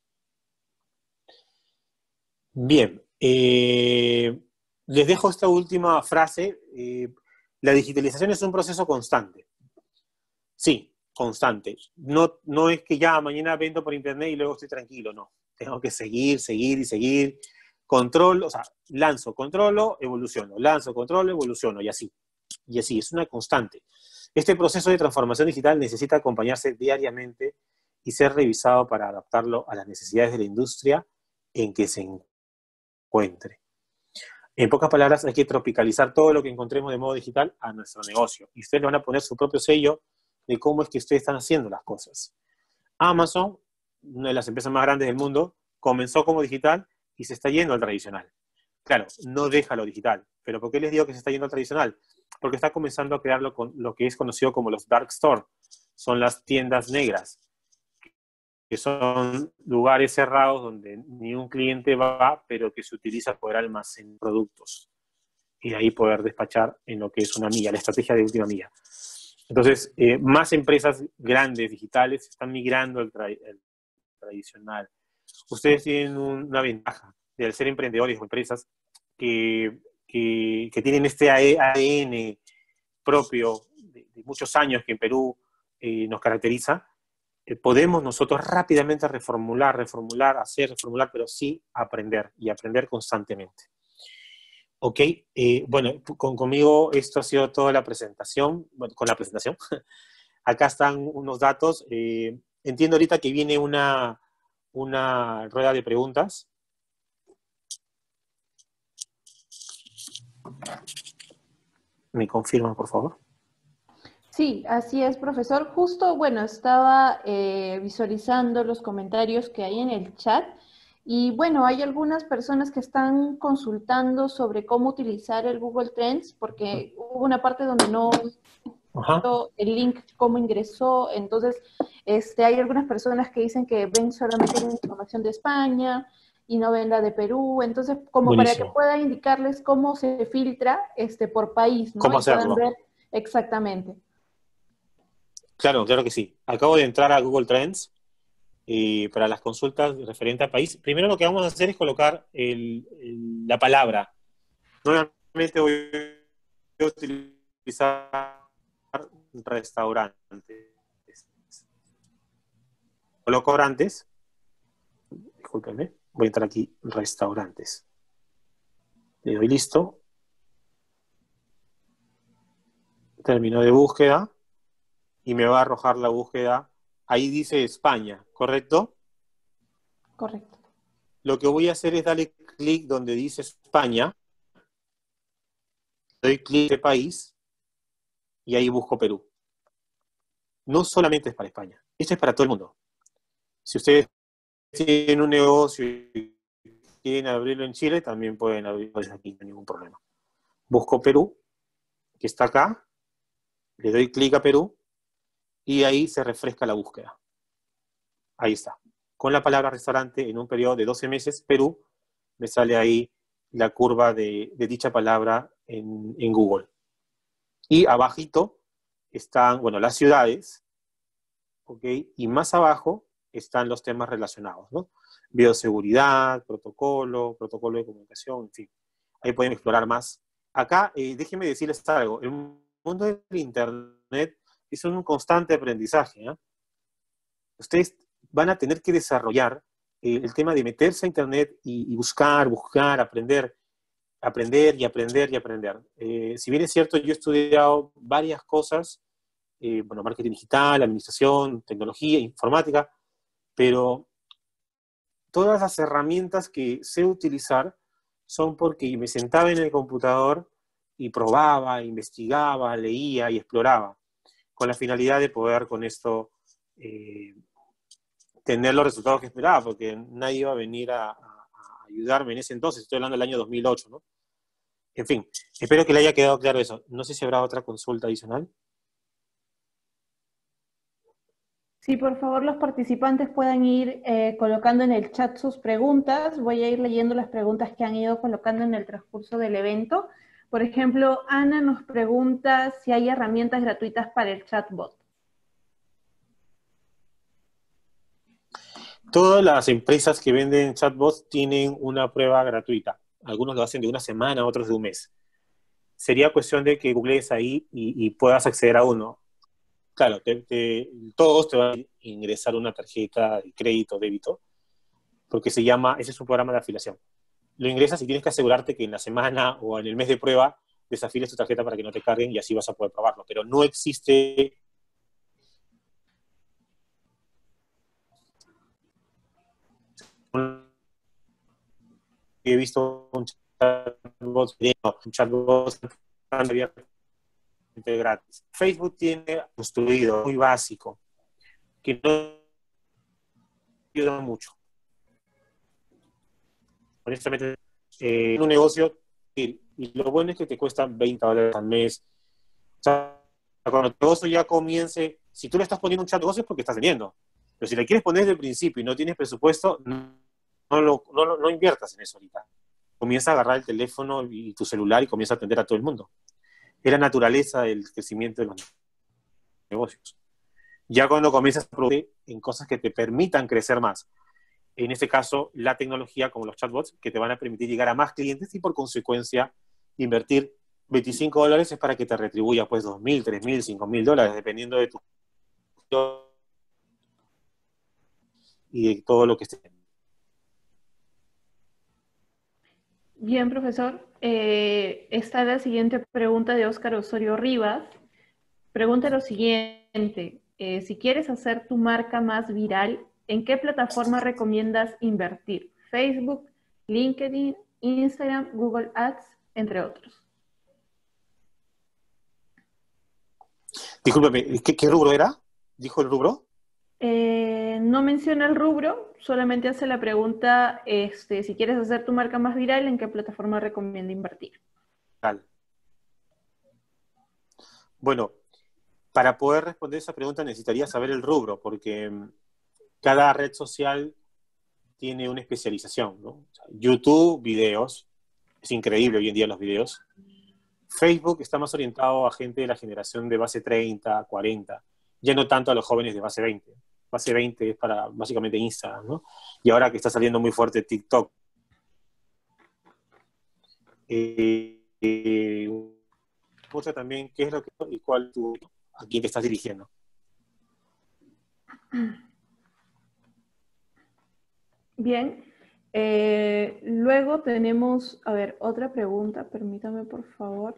Bien, les dejo esta última frase. La digitalización es un proceso constante. Sí, constante. No es que ya mañana vendo por internet y luego estoy tranquilo, no. Tengo que seguir y seguir. Controlo, o sea, lanzo, controlo, evoluciono. Lanzo, controlo, evoluciono, y así. Y así, es una constante. Este proceso de transformación digital necesita acompañarse diariamente y ser revisado para adaptarlo a las necesidades de la industria en que se encuentre. En pocas palabras, hay que tropicalizar todo lo que encontremos de modo digital a nuestro negocio. Y ustedes le van a poner su propio sello de cómo es que ustedes están haciendo las cosas. Amazon, una de las empresas más grandes del mundo, comenzó como digital y se está yendo al tradicional. Claro, no deja lo digital. ¿Pero por qué les digo que se está yendo al tradicional? Porque está comenzando a crearlo con lo que es conocido como los dark store. Son las tiendas negras, que son lugares cerrados donde ni un cliente va, pero que se utiliza para poder almacenar productos y de ahí poder despachar en lo que es una milla, la estrategia de última milla. Entonces, más empresas grandes digitales están migrando al tradicional. Ustedes tienen una ventaja de al ser emprendedores o empresas que tienen este ADN propio de muchos años que en Perú nos caracteriza. Podemos nosotros rápidamente reformular, pero sí aprender y aprender constantemente. Ok, bueno, conmigo esto ha sido toda la presentación. Bueno, con la presentación. Acá están unos datos. Entiendo ahorita que viene una rueda de preguntas. ¿Me confirman, por favor? Sí, así es, profesor. Justo, bueno, estaba visualizando los comentarios que hay en el chat y bueno, hay algunas personas que están consultando sobre cómo utilizar el Google Trends porque hubo una parte donde no el link, cómo ingresó, entonces hay algunas personas que dicen que ven solamente la información de España y no ven la de Perú, entonces como Buenísimo. Para que pueda indicarles cómo se filtra por país, ¿no? ¿Cómo y hacerlo? puedan ver exactamente. Claro, claro que sí. Acabo de entrar a Google Trends para las consultas referente al país. Primero lo que vamos a hacer es colocar la palabra. Nuevamente voy a utilizar restaurantes. Coloco restaurantes. Discúlpenme. Voy a entrar aquí, restaurantes. Le doy listo. Termino de búsqueda. Y me va a arrojar la búsqueda. Ahí dice España, ¿correcto? Correcto. Lo que voy a hacer es darle clic donde dice España. Doy clic de país. Y ahí busco Perú. No solamente es para España. Esto es para todo el mundo. Si ustedes tienen un negocio y quieren abrirlo en Chile, también pueden abrirlo desde aquí, no hay ningún problema. Busco Perú, que está acá. Le doy clic a Perú. Y ahí se refresca la búsqueda. Ahí está. Con la palabra restaurante en un periodo de 12 meses, Perú, me sale ahí la curva de dicha palabra en Google. Y abajito están, bueno, las ciudades, ¿ok? Y más abajo están los temas relacionados, ¿no? Bioseguridad, protocolo de comunicación, en fin. Ahí pueden explorar más. Acá, déjenme decirles algo. El mundo del Internet es un constante aprendizaje, ¿eh? Ustedes van a tener que desarrollar el tema de meterse a Internet y buscar, aprender, aprender y aprender y aprender. Si bien es cierto, yo he estudiado varias cosas, bueno, marketing digital, administración, tecnología, informática, pero todas las herramientas que sé utilizar son porque me sentaba en el computador y probaba, investigaba, leía y exploraba, con la finalidad de poder con esto tener los resultados que esperaba, porque nadie iba a venir a ayudarme en ese entonces, estoy hablando del año 2008, ¿no? En fin, espero que le haya quedado claro eso. No sé si habrá otra consulta adicional. Sí, por favor, los participantes pueden ir colocando en el chat sus preguntas. Voy a ir leyendo las preguntas que han ido colocando en el transcurso del evento. Por ejemplo, Ana nos pregunta si hay herramientas gratuitas para el chatbot. Todas las empresas que venden chatbots tienen una prueba gratuita. Algunos lo hacen de una semana, otros de un mes. Sería cuestión de que googlees ahí y puedas acceder a uno. Claro, todos te van a ingresar una tarjeta de crédito o débito, porque ese es un programa de afiliación. Lo ingresas y tienes que asegurarte que en la semana o en el mes de prueba desafiles tu tarjeta para que no te carguen y así vas a poder probarlo. Pero no existe... He visto un chatbot gratis. Facebook tiene construido muy básico, que no ayuda mucho. Honestamente, un negocio, y lo bueno es que te cuesta $20 al mes. O sea, cuando tu negocio ya comience, si tú le estás poniendo un chat negocio es porque estás vendiendo. Pero si le quieres poner desde el principio y no tienes presupuesto, no inviertas en eso ahorita. Comienza a agarrar el teléfono y tu celular y comienza a atender a todo el mundo. Es la naturaleza del crecimiento de los negocios. Ya cuando comienzas a producir en cosas que te permitan crecer más, en este caso la tecnología como los chatbots que te van a permitir llegar a más clientes y por consecuencia invertir $25 es para que te retribuya pues $2,000, $3,000, $5,000 dependiendo de tu y de todo lo que esté. Bien, profesor. Está la siguiente pregunta de Óscar Osorio Rivas. Pregunta lo siguiente. Si quieres hacer tu marca más viral, ¿en qué plataforma recomiendas invertir? Facebook, LinkedIn, Instagram, Google Ads, entre otros. Discúlpeme, ¿qué rubro era? ¿Dijo el rubro? No menciona el rubro, solamente hace la pregunta, si quieres hacer tu marca más viral, ¿en qué plataforma recomienda invertir? Bueno, para poder responder esa pregunta necesitaría saber el rubro, porque cada red social tiene una especialización, ¿no? O sea, YouTube, videos, es increíble hoy en día los videos. Facebook está más orientado a gente de la generación de base 30, 40, ya no tanto a los jóvenes de base 20. Base 20 es para básicamente Instagram, ¿no? Y ahora que está saliendo muy fuerte TikTok. Muestra también qué es lo que y cuál tú, a quién te estás dirigiendo. Bien. Luego tenemos, a ver, otra pregunta, permítame por favor.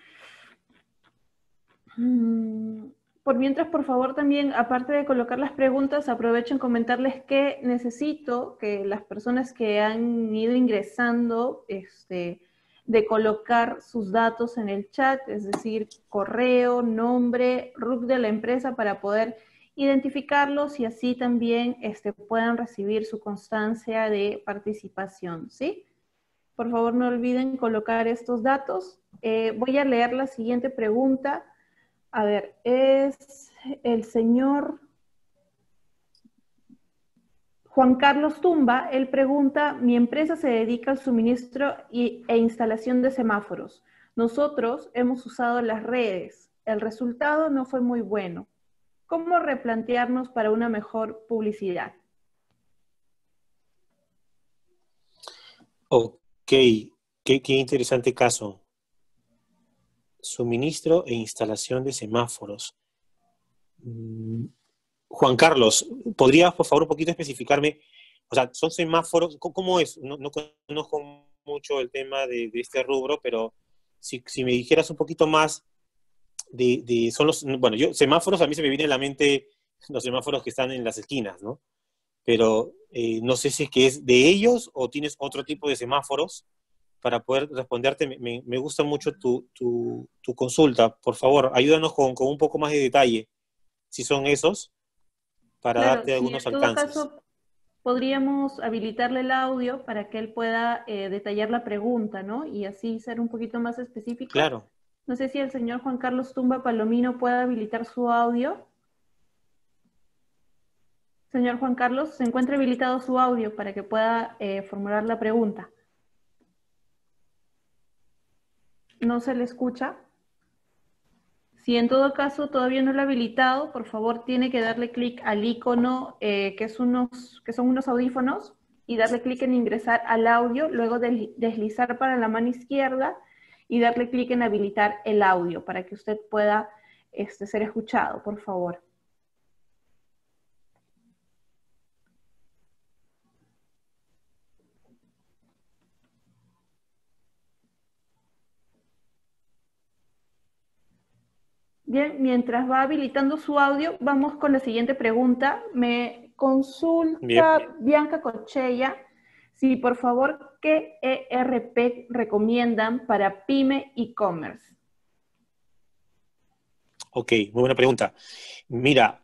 Por mientras, por favor, también, aparte de colocar las preguntas, aprovecho en comentarles que necesito que las personas que han ido ingresando, de colocar sus datos en el chat, es decir, correo, nombre, RUC de la empresa para poder identificarlos y así también puedan recibir su constancia de participación, ¿sí? Por favor, no olviden colocar estos datos. Voy a leer la siguiente pregunta. A ver, es el señor Juan Carlos Tumba. Él pregunta, mi empresa se dedica al suministro e instalación de semáforos. Nosotros hemos usado las redes. El resultado no fue muy bueno. ¿Cómo replantearnos para una mejor publicidad? Ok, qué interesante caso. Suministro e instalación de semáforos. Mm, Juan Carlos, ¿podrías, por favor, un poquito especificarme? O sea, ¿son semáforos? ¿Cómo es? No conozco mucho el tema de este rubro, pero si me dijeras un poquito más son los, bueno, semáforos a mí se me viene a la mente los semáforos que están en las esquinas, ¿no? Pero no sé si es que es de ellos o tienes otro tipo de semáforos para poder responderte. Me gusta mucho tu consulta. Por favor, ayúdanos con un poco más de detalle, si son esos, para Claro, darte sí, algunos en todo alcances. caso podríamos habilitarle el audio para que él pueda detallar la pregunta, ¿no? Y así ser un poquito más específico. Claro. No sé si el señor Juan Carlos Tumba Palomino puede habilitar su audio. Señor Juan Carlos, se encuentra habilitado su audio para que pueda formular la pregunta. ¿No se le escucha? Si en todo caso todavía no lo ha habilitado, por favor tiene que darle clic al icono que son unos audífonos y darle clic en ingresar al audio, luego deslizar para la mano izquierda y darle clic en habilitar el audio para que usted pueda ser escuchado, por favor. Bien, mientras va habilitando su audio, vamos con la siguiente pregunta. Me Bien. consulta Bianca Cochella si por favor, ¿qué ERP recomiendan para pyme e-commerce? Ok, muy buena pregunta. Mira,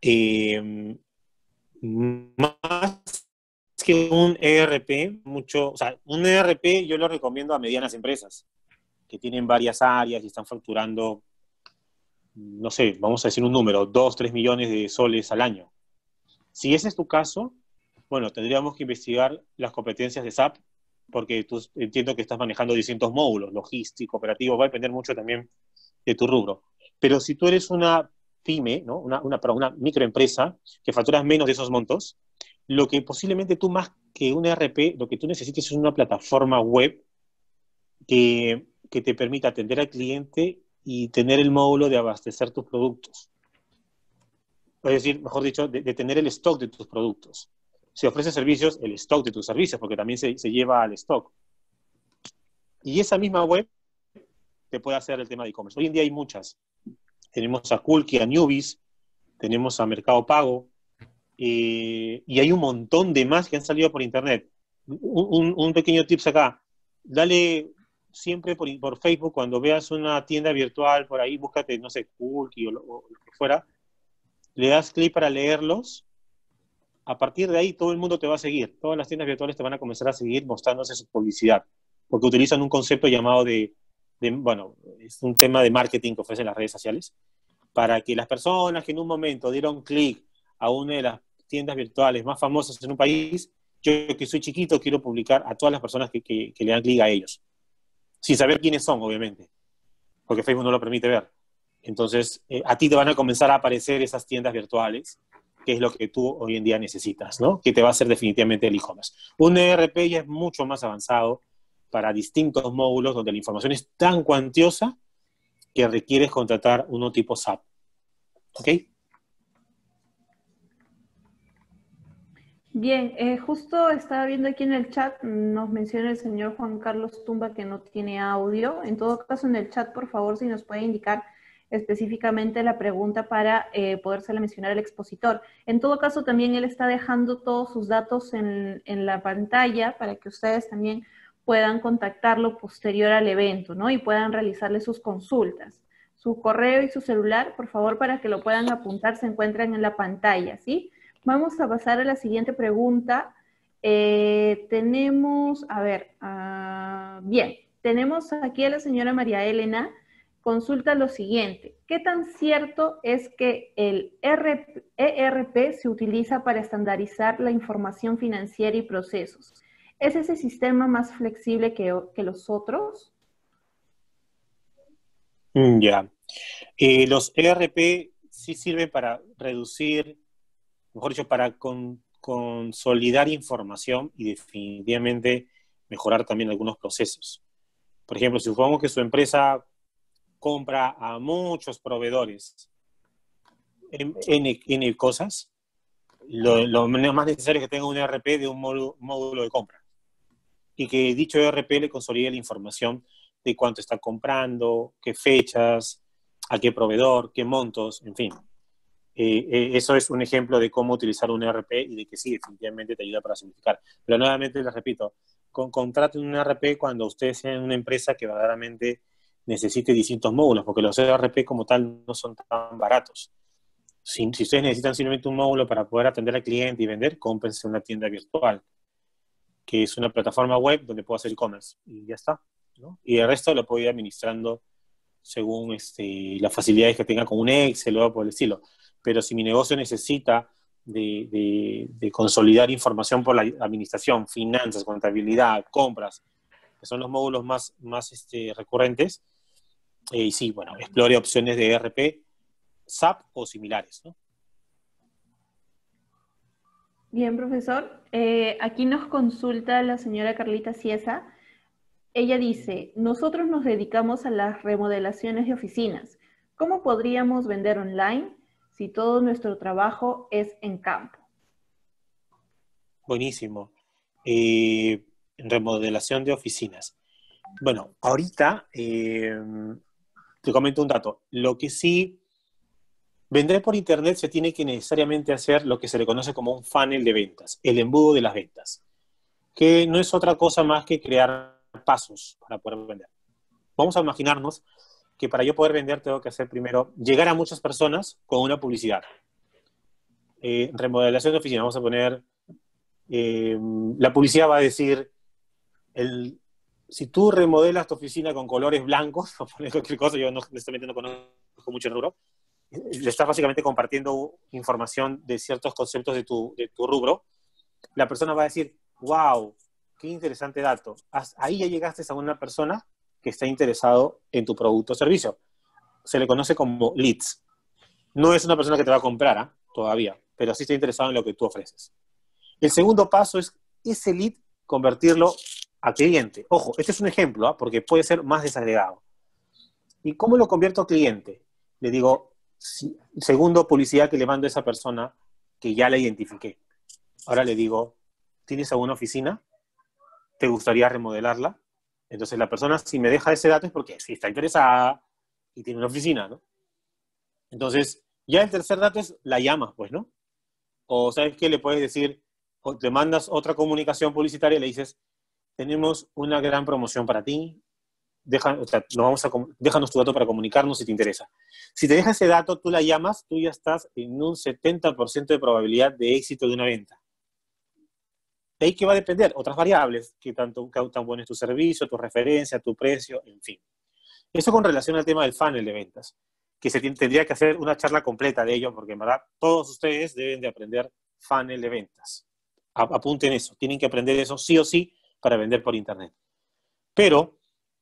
más que un ERP, o sea, un ERP yo lo recomiendo a medianas empresas que tienen varias áreas y están facturando, no sé, vamos a decir un número, 2, 3 millones de soles al año. Si ese es tu caso, bueno, tendríamos que investigar las competencias de SAP, porque tú entiendo que estás manejando distintos módulos, logístico, operativo, va a depender mucho también de tu rubro. Pero si tú eres una pyme, ¿no? Una microempresa que facturas menos de esos montos, lo que posiblemente tú más que un ERP, lo que tú necesites es una plataforma web que te permita atender al cliente y tener el módulo de abastecer tus productos. Es decir, mejor dicho, de tener el stock de tus productos. Si ofreces servicios, el stock de tus servicios, porque también se lleva al stock. Y esa misma web te puede hacer el tema de e-commerce. Hoy en día hay muchas. Tenemos a Kulki, a Newbies, tenemos a Mercado Pago, y hay un montón de más que han salido por internet. Un pequeño tips acá. Dale siempre por Facebook, cuando veas una tienda virtual por ahí, búscate, no sé, Kulki o lo que fuera, le das clic para leerlos. A partir de ahí todo el mundo te va a seguir. Todas las tiendas virtuales te van a comenzar a seguir mostrándose su publicidad, porque utilizan un concepto llamado bueno, es un tema de marketing que ofrecen las redes sociales, para que las personas que en un momento dieron clic a una de las tiendas virtuales más famosas en un país, yo que soy chiquito quiero publicar a todas las personas que le dan clic a ellos, sin saber quiénes son, obviamente, porque Facebook no lo permite ver. Entonces, a ti te van a comenzar a aparecer esas tiendas virtuales, que es lo que tú hoy en día necesitas, ¿no? Que te va a hacer definitivamente el e-commerce. Un ERP ya es mucho más avanzado para distintos módulos donde la información es tan cuantiosa que requieres contratar uno tipo SAP. ¿Ok? Bien, justo estaba viendo aquí en el chat, nos menciona el señor Juan Carlos Tumba que no tiene audio. En todo caso, en el chat, por favor, si nos puede indicar específicamente la pregunta para podérsela mencionar al expositor. En todo caso, también él está dejando todos sus datos en la pantalla para que ustedes también puedan contactarlo posterior al evento, ¿no? Y puedan realizarle sus consultas. Su correo y su celular, por favor, para que lo puedan apuntar, se encuentran en la pantalla, ¿sí? Vamos a pasar a la siguiente pregunta. Tenemos, a ver, bien, tenemos aquí a la señora María Elena. Consulta lo siguiente. ¿Qué tan cierto es que el ERP se utiliza para estandarizar la información financiera y procesos? ¿Es ese sistema más flexible que los otros? Ya. Los ERP sí sirven para reducir, mejor dicho, para consolidar información y definitivamente mejorar también algunos procesos. Por ejemplo, si supongamos que su empresa compra a muchos proveedores, N cosas. Lo más necesario es que tenga un ERP de un módulo de compra. Y que dicho ERP le consolide la información de cuánto está comprando, qué fechas, a qué proveedor, qué montos, en fin. Eso es un ejemplo de cómo utilizar un ERP y de que sí, definitivamente te ayuda para simplificar. Pero nuevamente les repito, contraten un ERP cuando ustedes sean una empresa que verdaderamente necesite distintos módulos, porque los ERP como tal no son tan baratos. Si ustedes necesitan simplemente un módulo para poder atender al cliente y vender, cómprense una tienda virtual, que es una plataforma web donde puedo hacer e-commerce y ya está, ¿no? Y el resto lo puedo ir administrando según las facilidades que tenga con un Excel o algo por el estilo. Pero si mi negocio necesita de consolidar información por la administración, finanzas, contabilidad, compras, que son los módulos más recurrentes, y sí, bueno, explore opciones de ERP, SAP o similares, ¿no? Bien, profesor. Aquí nos consulta la señora Carlita Ciesa. Ella dice, nosotros nos dedicamos a las remodelaciones de oficinas. ¿Cómo podríamos vender online si todo nuestro trabajo es en campo? Buenísimo. Remodelación de oficinas. Bueno, ahorita te comento un dato. Lo que sí, vender por internet se tiene que necesariamente hacer lo que se le conoce como un funnel de ventas, el embudo de las ventas, que no es otra cosa más que crear pasos para poder vender. Vamos a imaginarnos que para yo poder vender tengo que hacer primero llegar a muchas personas con una publicidad. Remodelación de oficina, vamos a poner, la publicidad va a decir, si tú remodelas tu oficina con colores blancos, o poner cualquier cosa, yo honestamente no conozco mucho el rubro, le estás básicamente compartiendo información de ciertos conceptos de tu rubro, la persona va a decir, wow, qué interesante dato. Ahí ya llegaste a una persona que está interesado en tu producto o servicio. Se le conoce como leads. No es una persona que te va a comprar todavía, pero sí está interesado en lo que tú ofreces. El segundo paso es ese lead convertirlo a cliente. Ojo, este es un ejemplo, porque puede ser más desagregado. ¿Y cómo lo convierto a cliente? Le digo, segundo publicidad que le mando a esa persona que ya la identifiqué. Ahora le digo, ¿tienes alguna oficina? ¿Te gustaría remodelarla? Entonces la persona, si me deja ese dato, es porque sí está interesada y tiene una oficina, ¿no? Entonces, ya el tercer dato es la llamas, pues, ¿no? O ¿sabes qué? Le puedes decir, o te mandas otra comunicación publicitaria y le dices, tenemos una gran promoción para ti, déjanos tu dato para comunicarnos si te interesa. Si te deja ese dato, tú la llamas, tú ya estás en un 70% de probabilidad de éxito de una venta. De ahí que va a depender otras variables, qué tan bueno es tu servicio, tu referencia, tu precio, en fin. Eso con relación al tema del funnel de ventas, que tendría que hacer una charla completa de ello, porque en verdad todos ustedes deben de aprender funnel de ventas. Apunten eso, tienen que aprender eso sí o sí para vender por internet. Pero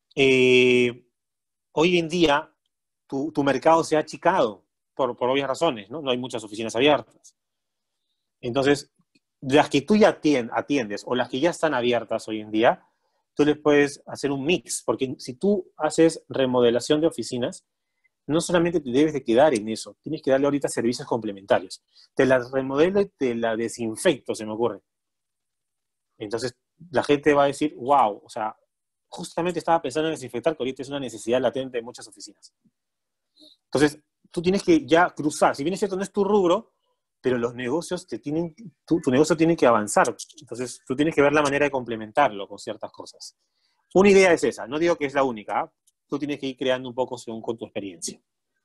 hoy en día tu mercado se ha achicado por obvias razones, ¿no? No hay muchas oficinas abiertas. Entonces, las que tú ya atiendes o las que ya están abiertas hoy en día, tú les puedes hacer un mix, porque si tú haces remodelación de oficinas, no solamente te debes de quedar en eso, tienes que darle ahorita servicios complementarios. Te la remodelo y te la desinfecto, se me ocurre. Entonces, la gente va a decir, wow, o sea, justamente estaba pensando en desinfectar, que ahorita es una necesidad latente de muchas oficinas. Entonces, tú tienes que ya cruzar. Si bien es cierto, no es tu rubro, pero los negocios tu negocio tiene que avanzar. Entonces, tú tienes que ver la manera de complementarlo con ciertas cosas. Una idea es esa, no digo que es la única, ¿eh? Tú tienes que ir creando un poco según con tu experiencia.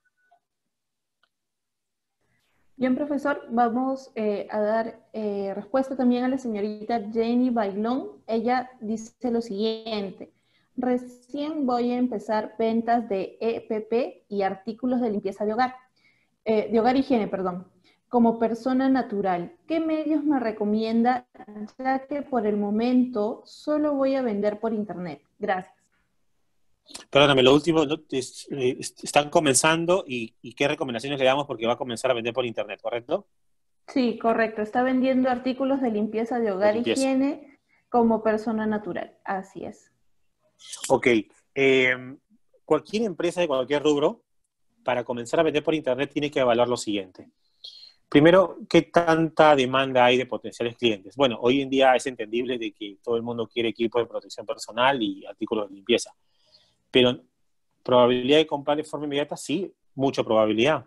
Bien, profesor, vamos a dar respuesta también a la señorita Jenny Bailón. Ella dice lo siguiente. Recién voy a empezar ventas de EPP y artículos de limpieza de hogar e higiene, perdón, como persona natural. ¿Qué medios me recomienda? Ya que por el momento solo voy a vender por internet. Gracias. Perdóname, lo último, ¿no? Están comenzando y qué recomendaciones le damos porque va a comenzar a vender por internet, ¿correcto? Sí, correcto. Está vendiendo artículos de limpieza de De hogar e limpieza. higiene como persona natural. Así es. Ok. Cualquier empresa de cualquier rubro para comenzar a vender por Internet tiene que evaluar lo siguiente. Primero, ¿qué tanta demanda hay de potenciales clientes? Bueno, hoy en día es entendible de que todo el mundo quiere equipo de protección personal y artículos de limpieza. Pero, ¿probabilidad de comprar de forma inmediata? Sí, mucha probabilidad.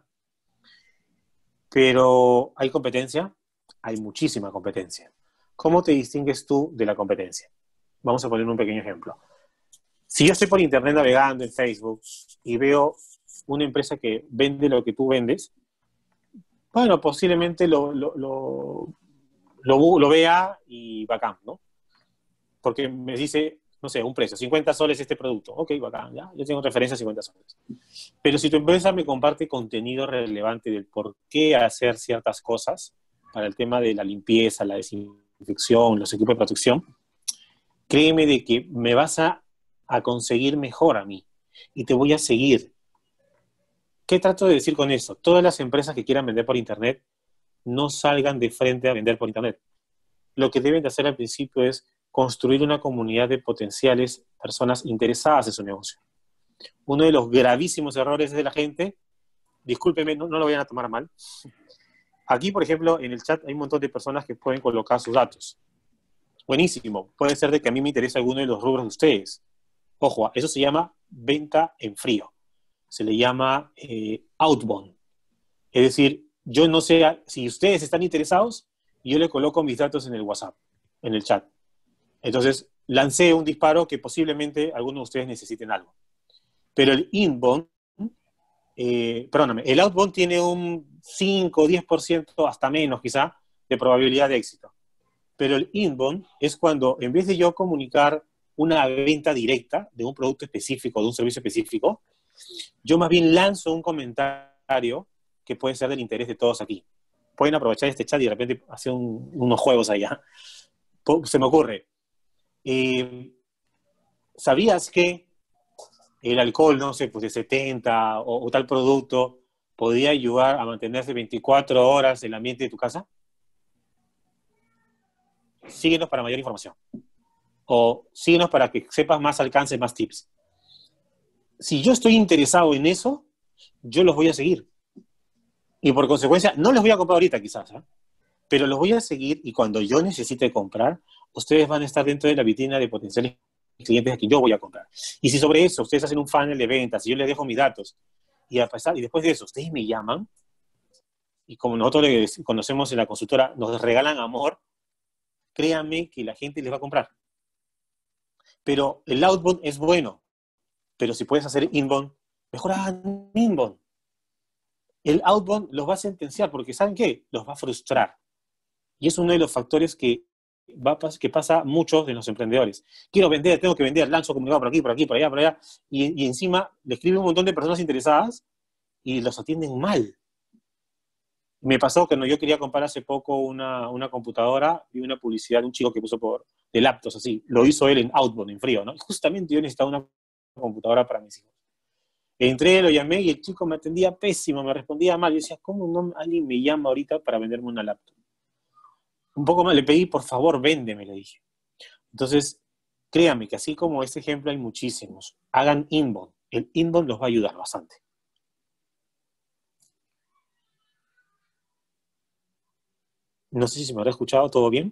Pero, ¿hay competencia? Hay muchísima competencia. ¿Cómo te distingues tú de la competencia? Vamos a poner un pequeño ejemplo. Si yo estoy por Internet navegando en Facebook y veo una empresa que vende lo que tú vendes, bueno, posiblemente lo vea y bacán, ¿no? Porque me dice, no sé, un precio, 50 soles este producto. Ok, bacán, ya, yo tengo referencia a 50 soles. Pero si tu empresa me comparte contenido relevante del por qué hacer ciertas cosas para el tema de la limpieza, la desinfección, los equipos de protección, créeme de que me vas a conseguir mejor a mí y te voy a seguir. ¿Qué trato de decir con eso? Todas las empresas que quieran vender por Internet no salgan de frente a vender por Internet. Lo que deben de hacer al principio es construir una comunidad de potenciales personas interesadas en su negocio. Uno de los gravísimos errores de la gente, discúlpeme, no lo vayan a tomar mal. Aquí, por ejemplo, en el chat hay un montón de personas que pueden colocar sus datos. Buenísimo. Puede ser de que a mí me interese alguno de los rubros de ustedes. Ojo, eso se llama venta en frío. Se le llama outbound. Es decir, yo no sé si ustedes están interesados, yo le coloco mis datos en el WhatsApp, en el chat. Entonces, lancé un disparo que posiblemente algunos de ustedes necesiten algo. Pero el inbound, perdóname, el outbound tiene un 5 o 10%, hasta menos quizá, de probabilidad de éxito. Pero el inbound es cuando, en vez de yo comunicar una venta directa de un producto específico, de un servicio específico, yo más bien lanzo un comentario que puede ser del interés de todos aquí. Pueden aprovechar este chat y de repente hacer unos juegos allá. Se me ocurre. ¿Sabías que el alcohol, no sé, pues de 70 o tal producto podría ayudar a mantenerse 24 horas en el ambiente de tu casa? Síguenos para mayor información. O síguenos para que sepas más alcances, más tips. Si yo estoy interesado en eso, yo los voy a seguir. Y por consecuencia, no los voy a comprar ahorita quizás, ¿eh? Pero los voy a seguir y cuando yo necesite comprar, ustedes van a estar dentro de la vitrina de potenciales clientes a quien yo voy a comprar. Y si sobre eso ustedes hacen un funnel de ventas y yo les dejo mis datos y después de eso ustedes me llaman y como nosotros les conocemos en la consultora, nos regalan amor, créanme que la gente les va a comprar. Pero el outbound es bueno, pero si puedes hacer inbound, mejor hagan inbound. El outbound los va a sentenciar porque ¿saben qué? Los va a frustrar. Y es uno de los factores que pasa a muchos de los emprendedores. Quiero vender, tengo que vender, lanzo comunicado por aquí, por aquí, por allá, por allá, y encima le escriben un montón de personas interesadas y los atienden mal. Me pasó que yo quería comprar hace poco una computadora y una publicidad de un chico que puso de laptops así. Lo hizo él en outbound, en frío, ¿no? Y justamente yo necesitaba una computadora para mis hijos. Entré, lo llamé y el chico me atendía pésimo, me respondía mal. Yo decía, ¿cómo no alguien me llama ahorita para venderme una laptop? Un poco más le pedí, por favor, véndeme, le dije. Entonces, créanme que así como este ejemplo hay muchísimos. Hagan inbound. El inbound los va a ayudar bastante. No sé si se me habrá escuchado, ¿todo bien?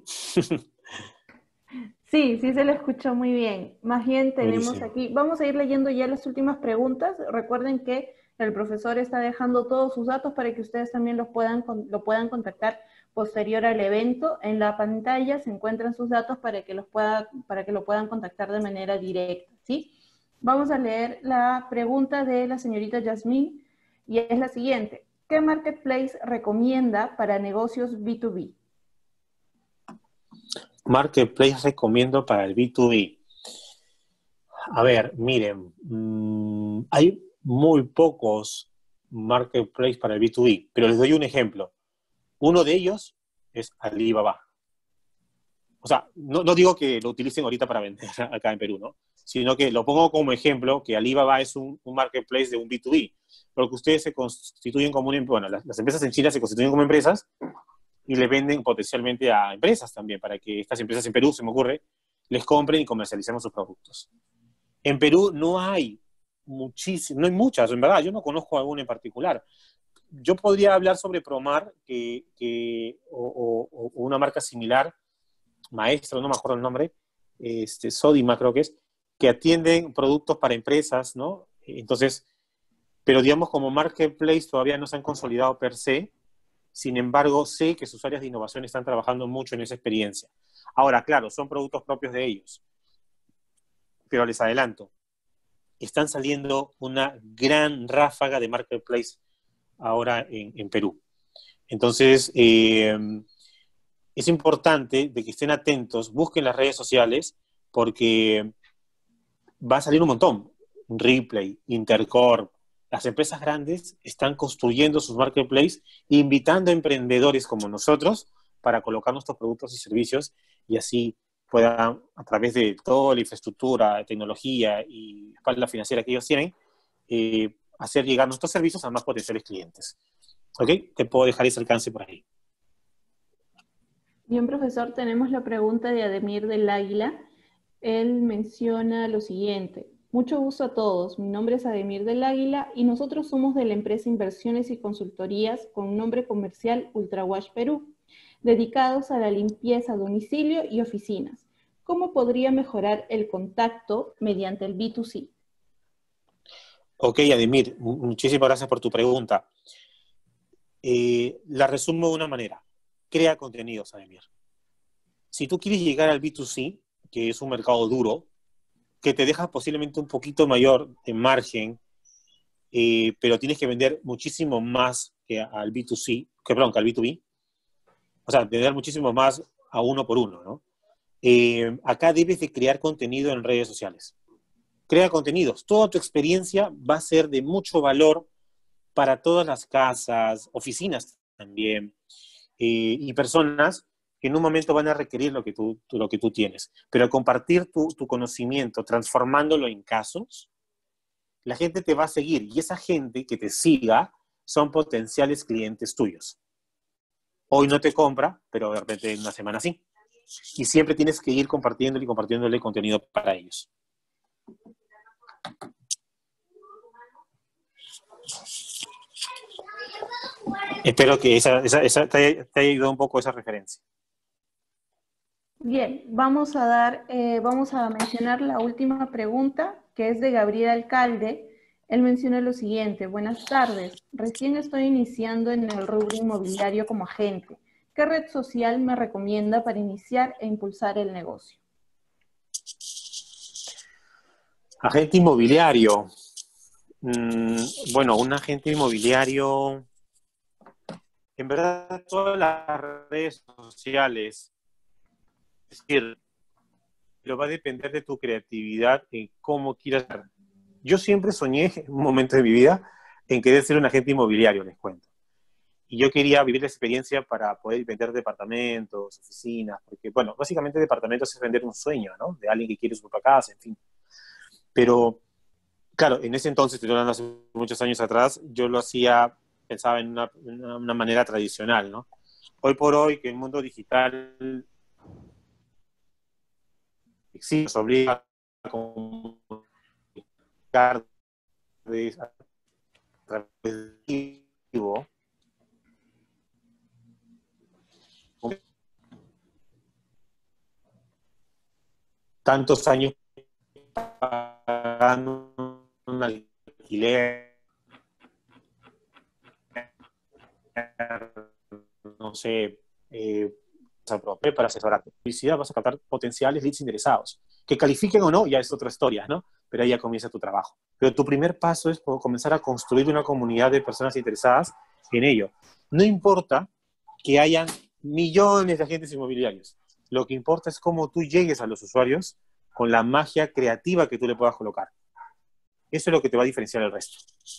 Sí, sí se lo escuchó muy bien. Más bien tenemos Buenísimo. aquí, vamos a ir leyendo ya las últimas preguntas. Recuerden que el profesor está dejando todos sus datos para que ustedes también lo puedan contactar posterior al evento. En la pantalla se encuentran sus datos para que lo puedan contactar de manera directa, ¿sí? Vamos a leer la pregunta de la señorita Yasmín y es la siguiente. ¿Qué marketplace recomienda para negocios B2B? Marketplace recomiendo para el B2B. A ver, miren, hay muy pocos marketplace para el B2B, pero les doy un ejemplo. Uno de ellos es Alibaba. O sea, no digo que lo utilicen ahorita para vender acá en Perú, ¿no? Sino que lo pongo como ejemplo que Alibaba es un marketplace de un B2B, porque ustedes se constituyen como las empresas en China se constituyen como empresas y le venden potencialmente a empresas también, para que estas empresas en Perú, se me ocurre, les compren y comercialicemos sus productos. En Perú no hay muchísimas, no hay muchas, en verdad, yo no conozco alguna en particular. Yo podría hablar sobre Promar o una marca similar, Maestro, no me acuerdo el nombre, Sodima creo que es, que atienden productos para empresas, ¿no? Entonces, pero digamos como marketplace todavía no se han consolidado per se. Sin embargo, sé que sus áreas de innovación están trabajando mucho en esa experiencia. Ahora, claro, son productos propios de ellos, pero les adelanto, están saliendo una gran ráfaga de marketplace ahora en Perú. Entonces, es importante de que estén atentos, busquen las redes sociales, porque va a salir un montón. Ripley, Intercorp, las empresas grandes están construyendo sus marketplaces, invitando a emprendedores como nosotros para colocar nuestros productos y servicios y así puedan, a través de toda la infraestructura, tecnología y espalda financiera que ellos tienen, hacer llegar nuestros servicios a más potenciales clientes. ¿Ok? Te puedo dejar ese alcance por ahí. Bien, profesor, tenemos la pregunta de Ademir del Águila. Él menciona lo siguiente. Mucho gusto a todos. Mi nombre es Ademir del Águila y nosotros somos de la empresa Inversiones y Consultorías con nombre comercial Ultrawash Perú, dedicados a la limpieza a domicilio y oficinas. ¿Cómo podría mejorar el contacto mediante el B2C? Ok, Ademir, muchísimas gracias por tu pregunta. La resumo de una manera. Crea contenidos, Ademir. Si tú quieres llegar al B2C, que es un mercado duro, que te deja posiblemente un poquito mayor de margen, pero tienes que vender muchísimo más que al B2C, que al B2B, o sea, vender muchísimo más a uno por uno, ¿no? Acá debes de crear contenido en redes sociales. Crea contenidos. Toda tu experiencia va a ser de mucho valor para todas las casas, oficinas también, y personas que en un momento van a requerir lo que tú tienes. Pero al compartir tu conocimiento, transformándolo en casos, la gente te va a seguir y esa gente que te siga son potenciales clientes tuyos. Hoy no te compra, pero de repente en una semana sí. Y siempre tienes que ir compartiéndole y compartiéndole contenido para ellos. Espero que te haya ayudado un poco esa referencia. Bien, vamos a mencionar la última pregunta, que es de Gabriel Alcalde. Él menciona lo siguiente: buenas tardes, recién estoy iniciando en el rubro inmobiliario como agente. ¿Qué red social me recomienda para iniciar e impulsar el negocio? Agente inmobiliario. Bueno, un agente inmobiliario, en verdad, todas las redes sociales, es decir, pero va a depender de tu creatividad en cómo quieras. Yo siempre soñé en un momento de mi vida en querer ser un agente inmobiliario, les cuento. Y yo quería vivir la experiencia para poder vender departamentos, oficinas, porque, bueno, básicamente departamentos es vender un sueño, ¿no? De alguien que quiere su propia casa, en fin. Pero, claro, en ese entonces, estoy hablando hace muchos años atrás, yo lo hacía, pensaba en una manera tradicional, ¿no? Hoy por hoy, que el mundo digital existe, nos obliga a comunicar a través de vivo, tantos años pagando un alquiler, no sé, para asesorarte. Publicidad vas a captar potenciales leads interesados. Que califiquen o no, ya es otra historia, ¿no? Pero ahí ya comienza tu trabajo. Pero tu primer paso es comenzar a construir una comunidad de personas interesadas en ello. No importa que hayan millones de agentes inmobiliarios. Lo que importa es cómo tú llegues a los usuarios con la magia creativa que tú le puedas colocar. Eso es lo que te va a diferenciar del resto.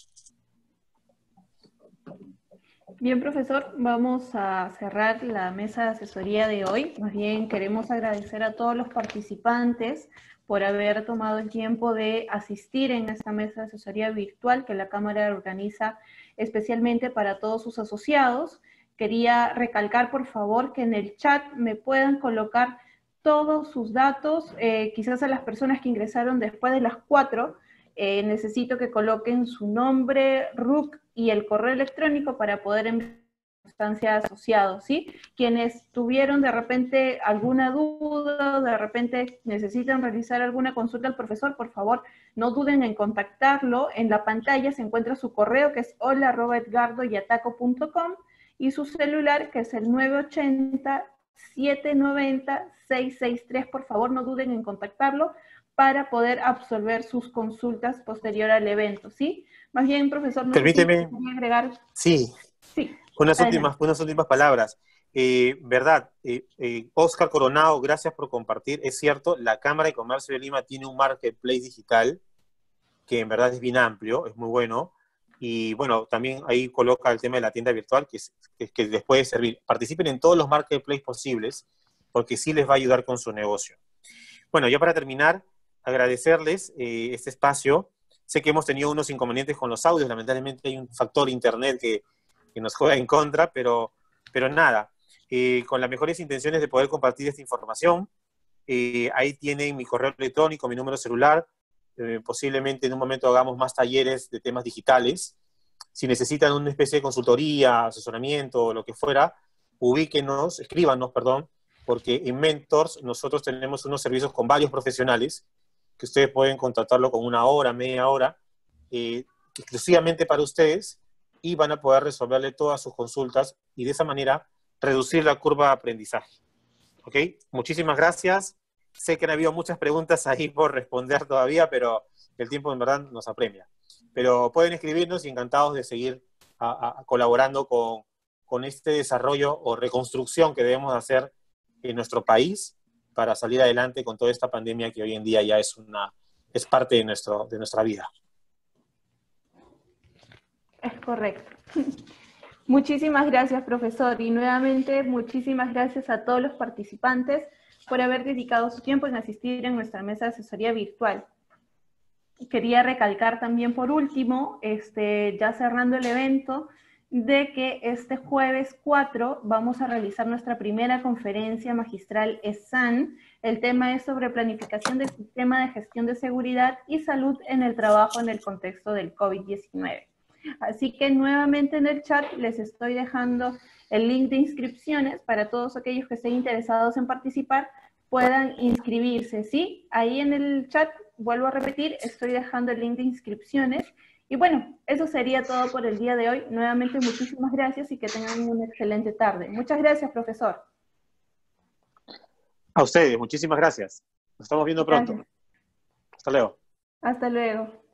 Bien, profesor, vamos a cerrar la mesa de asesoría de hoy. Más bien queremos agradecer a todos los participantes por haber tomado el tiempo de asistir en esta mesa de asesoría virtual que la Cámara organiza especialmente para todos sus asociados. Quería recalcar, por favor, que en el chat me puedan colocar todos sus datos, quizás a las personas que ingresaron después de las 4, necesito que coloquen su nombre, RUC y el correo electrónico para poder enviar circunstancias asociados, ¿sí? Quienes tuvieron de repente alguna duda, de repente necesitan realizar alguna consulta al profesor, por favor, no duden en contactarlo. En la pantalla se encuentra su correo, que es hola@edgardoyataco.com, y su celular, que es el 980-790-663. Por favor, no duden en contactarlo para poder absolver sus consultas posterior al evento, ¿sí? Más bien, profesor, no sé si Permíteme, quería agregar. sí, Sí, unas adelante. últimas palabras. ¿Verdad? Oscar Coronado, gracias por compartir. Es cierto, la Cámara de Comercio de Lima tiene un marketplace digital que en verdad es bien amplio, es muy bueno. Y bueno, también ahí coloca el tema de la tienda virtual que les puede servir. Participen en todos los marketplaces posibles porque sí les va a ayudar con su negocio. Bueno, ya para terminar, agradecerles este espacio. Sé que hemos tenido unos inconvenientes con los audios, lamentablemente hay un factor internet que nos juega en contra, pero nada, con las mejores intenciones de poder compartir esta información. Ahí tienen mi correo electrónico, mi número celular. Posiblemente en un momento hagamos más talleres de temas digitales. Si necesitan una especie de consultoría, asesoramiento o lo que fuera, ubíquenos, escríbanos, perdón, porque en Mentors nosotros tenemos unos servicios con varios profesionales que ustedes pueden contratarlo con una hora, media hora, exclusivamente para ustedes, y van a poder resolverle todas sus consultas y de esa manera reducir la curva de aprendizaje. ¿Ok? Muchísimas gracias. Sé que han habido muchas preguntas ahí por responder todavía, pero el tiempo en verdad nos apremia. Pero pueden escribirnos y encantados de seguir colaborando con este desarrollo o reconstrucción que debemos hacer en nuestro país para salir adelante con toda esta pandemia que hoy en día ya es parte de nuestra vida. Es correcto. Muchísimas gracias, profesor. Y nuevamente, muchísimas gracias a todos los participantes por haber dedicado su tiempo en asistir en nuestra mesa de asesoría virtual. Quería recalcar también por último, ya cerrando el evento, de que este jueves 4 vamos a realizar nuestra primera conferencia magistral ESAN. El tema es sobre planificación del sistema de gestión de seguridad y salud en el trabajo en el contexto del COVID-19. Así que nuevamente en el chat les estoy dejando el link de inscripciones para todos aquellos que estén interesados en participar, puedan inscribirse, ¿sí? Ahí en el chat, vuelvo a repetir, estoy dejando el link de inscripciones. Y bueno, eso sería todo por el día de hoy. Nuevamente, muchísimas gracias y que tengan una excelente tarde. Muchas gracias, profesor. A ustedes, muchísimas gracias. Nos estamos viendo pronto. Gracias. Hasta luego. Hasta luego.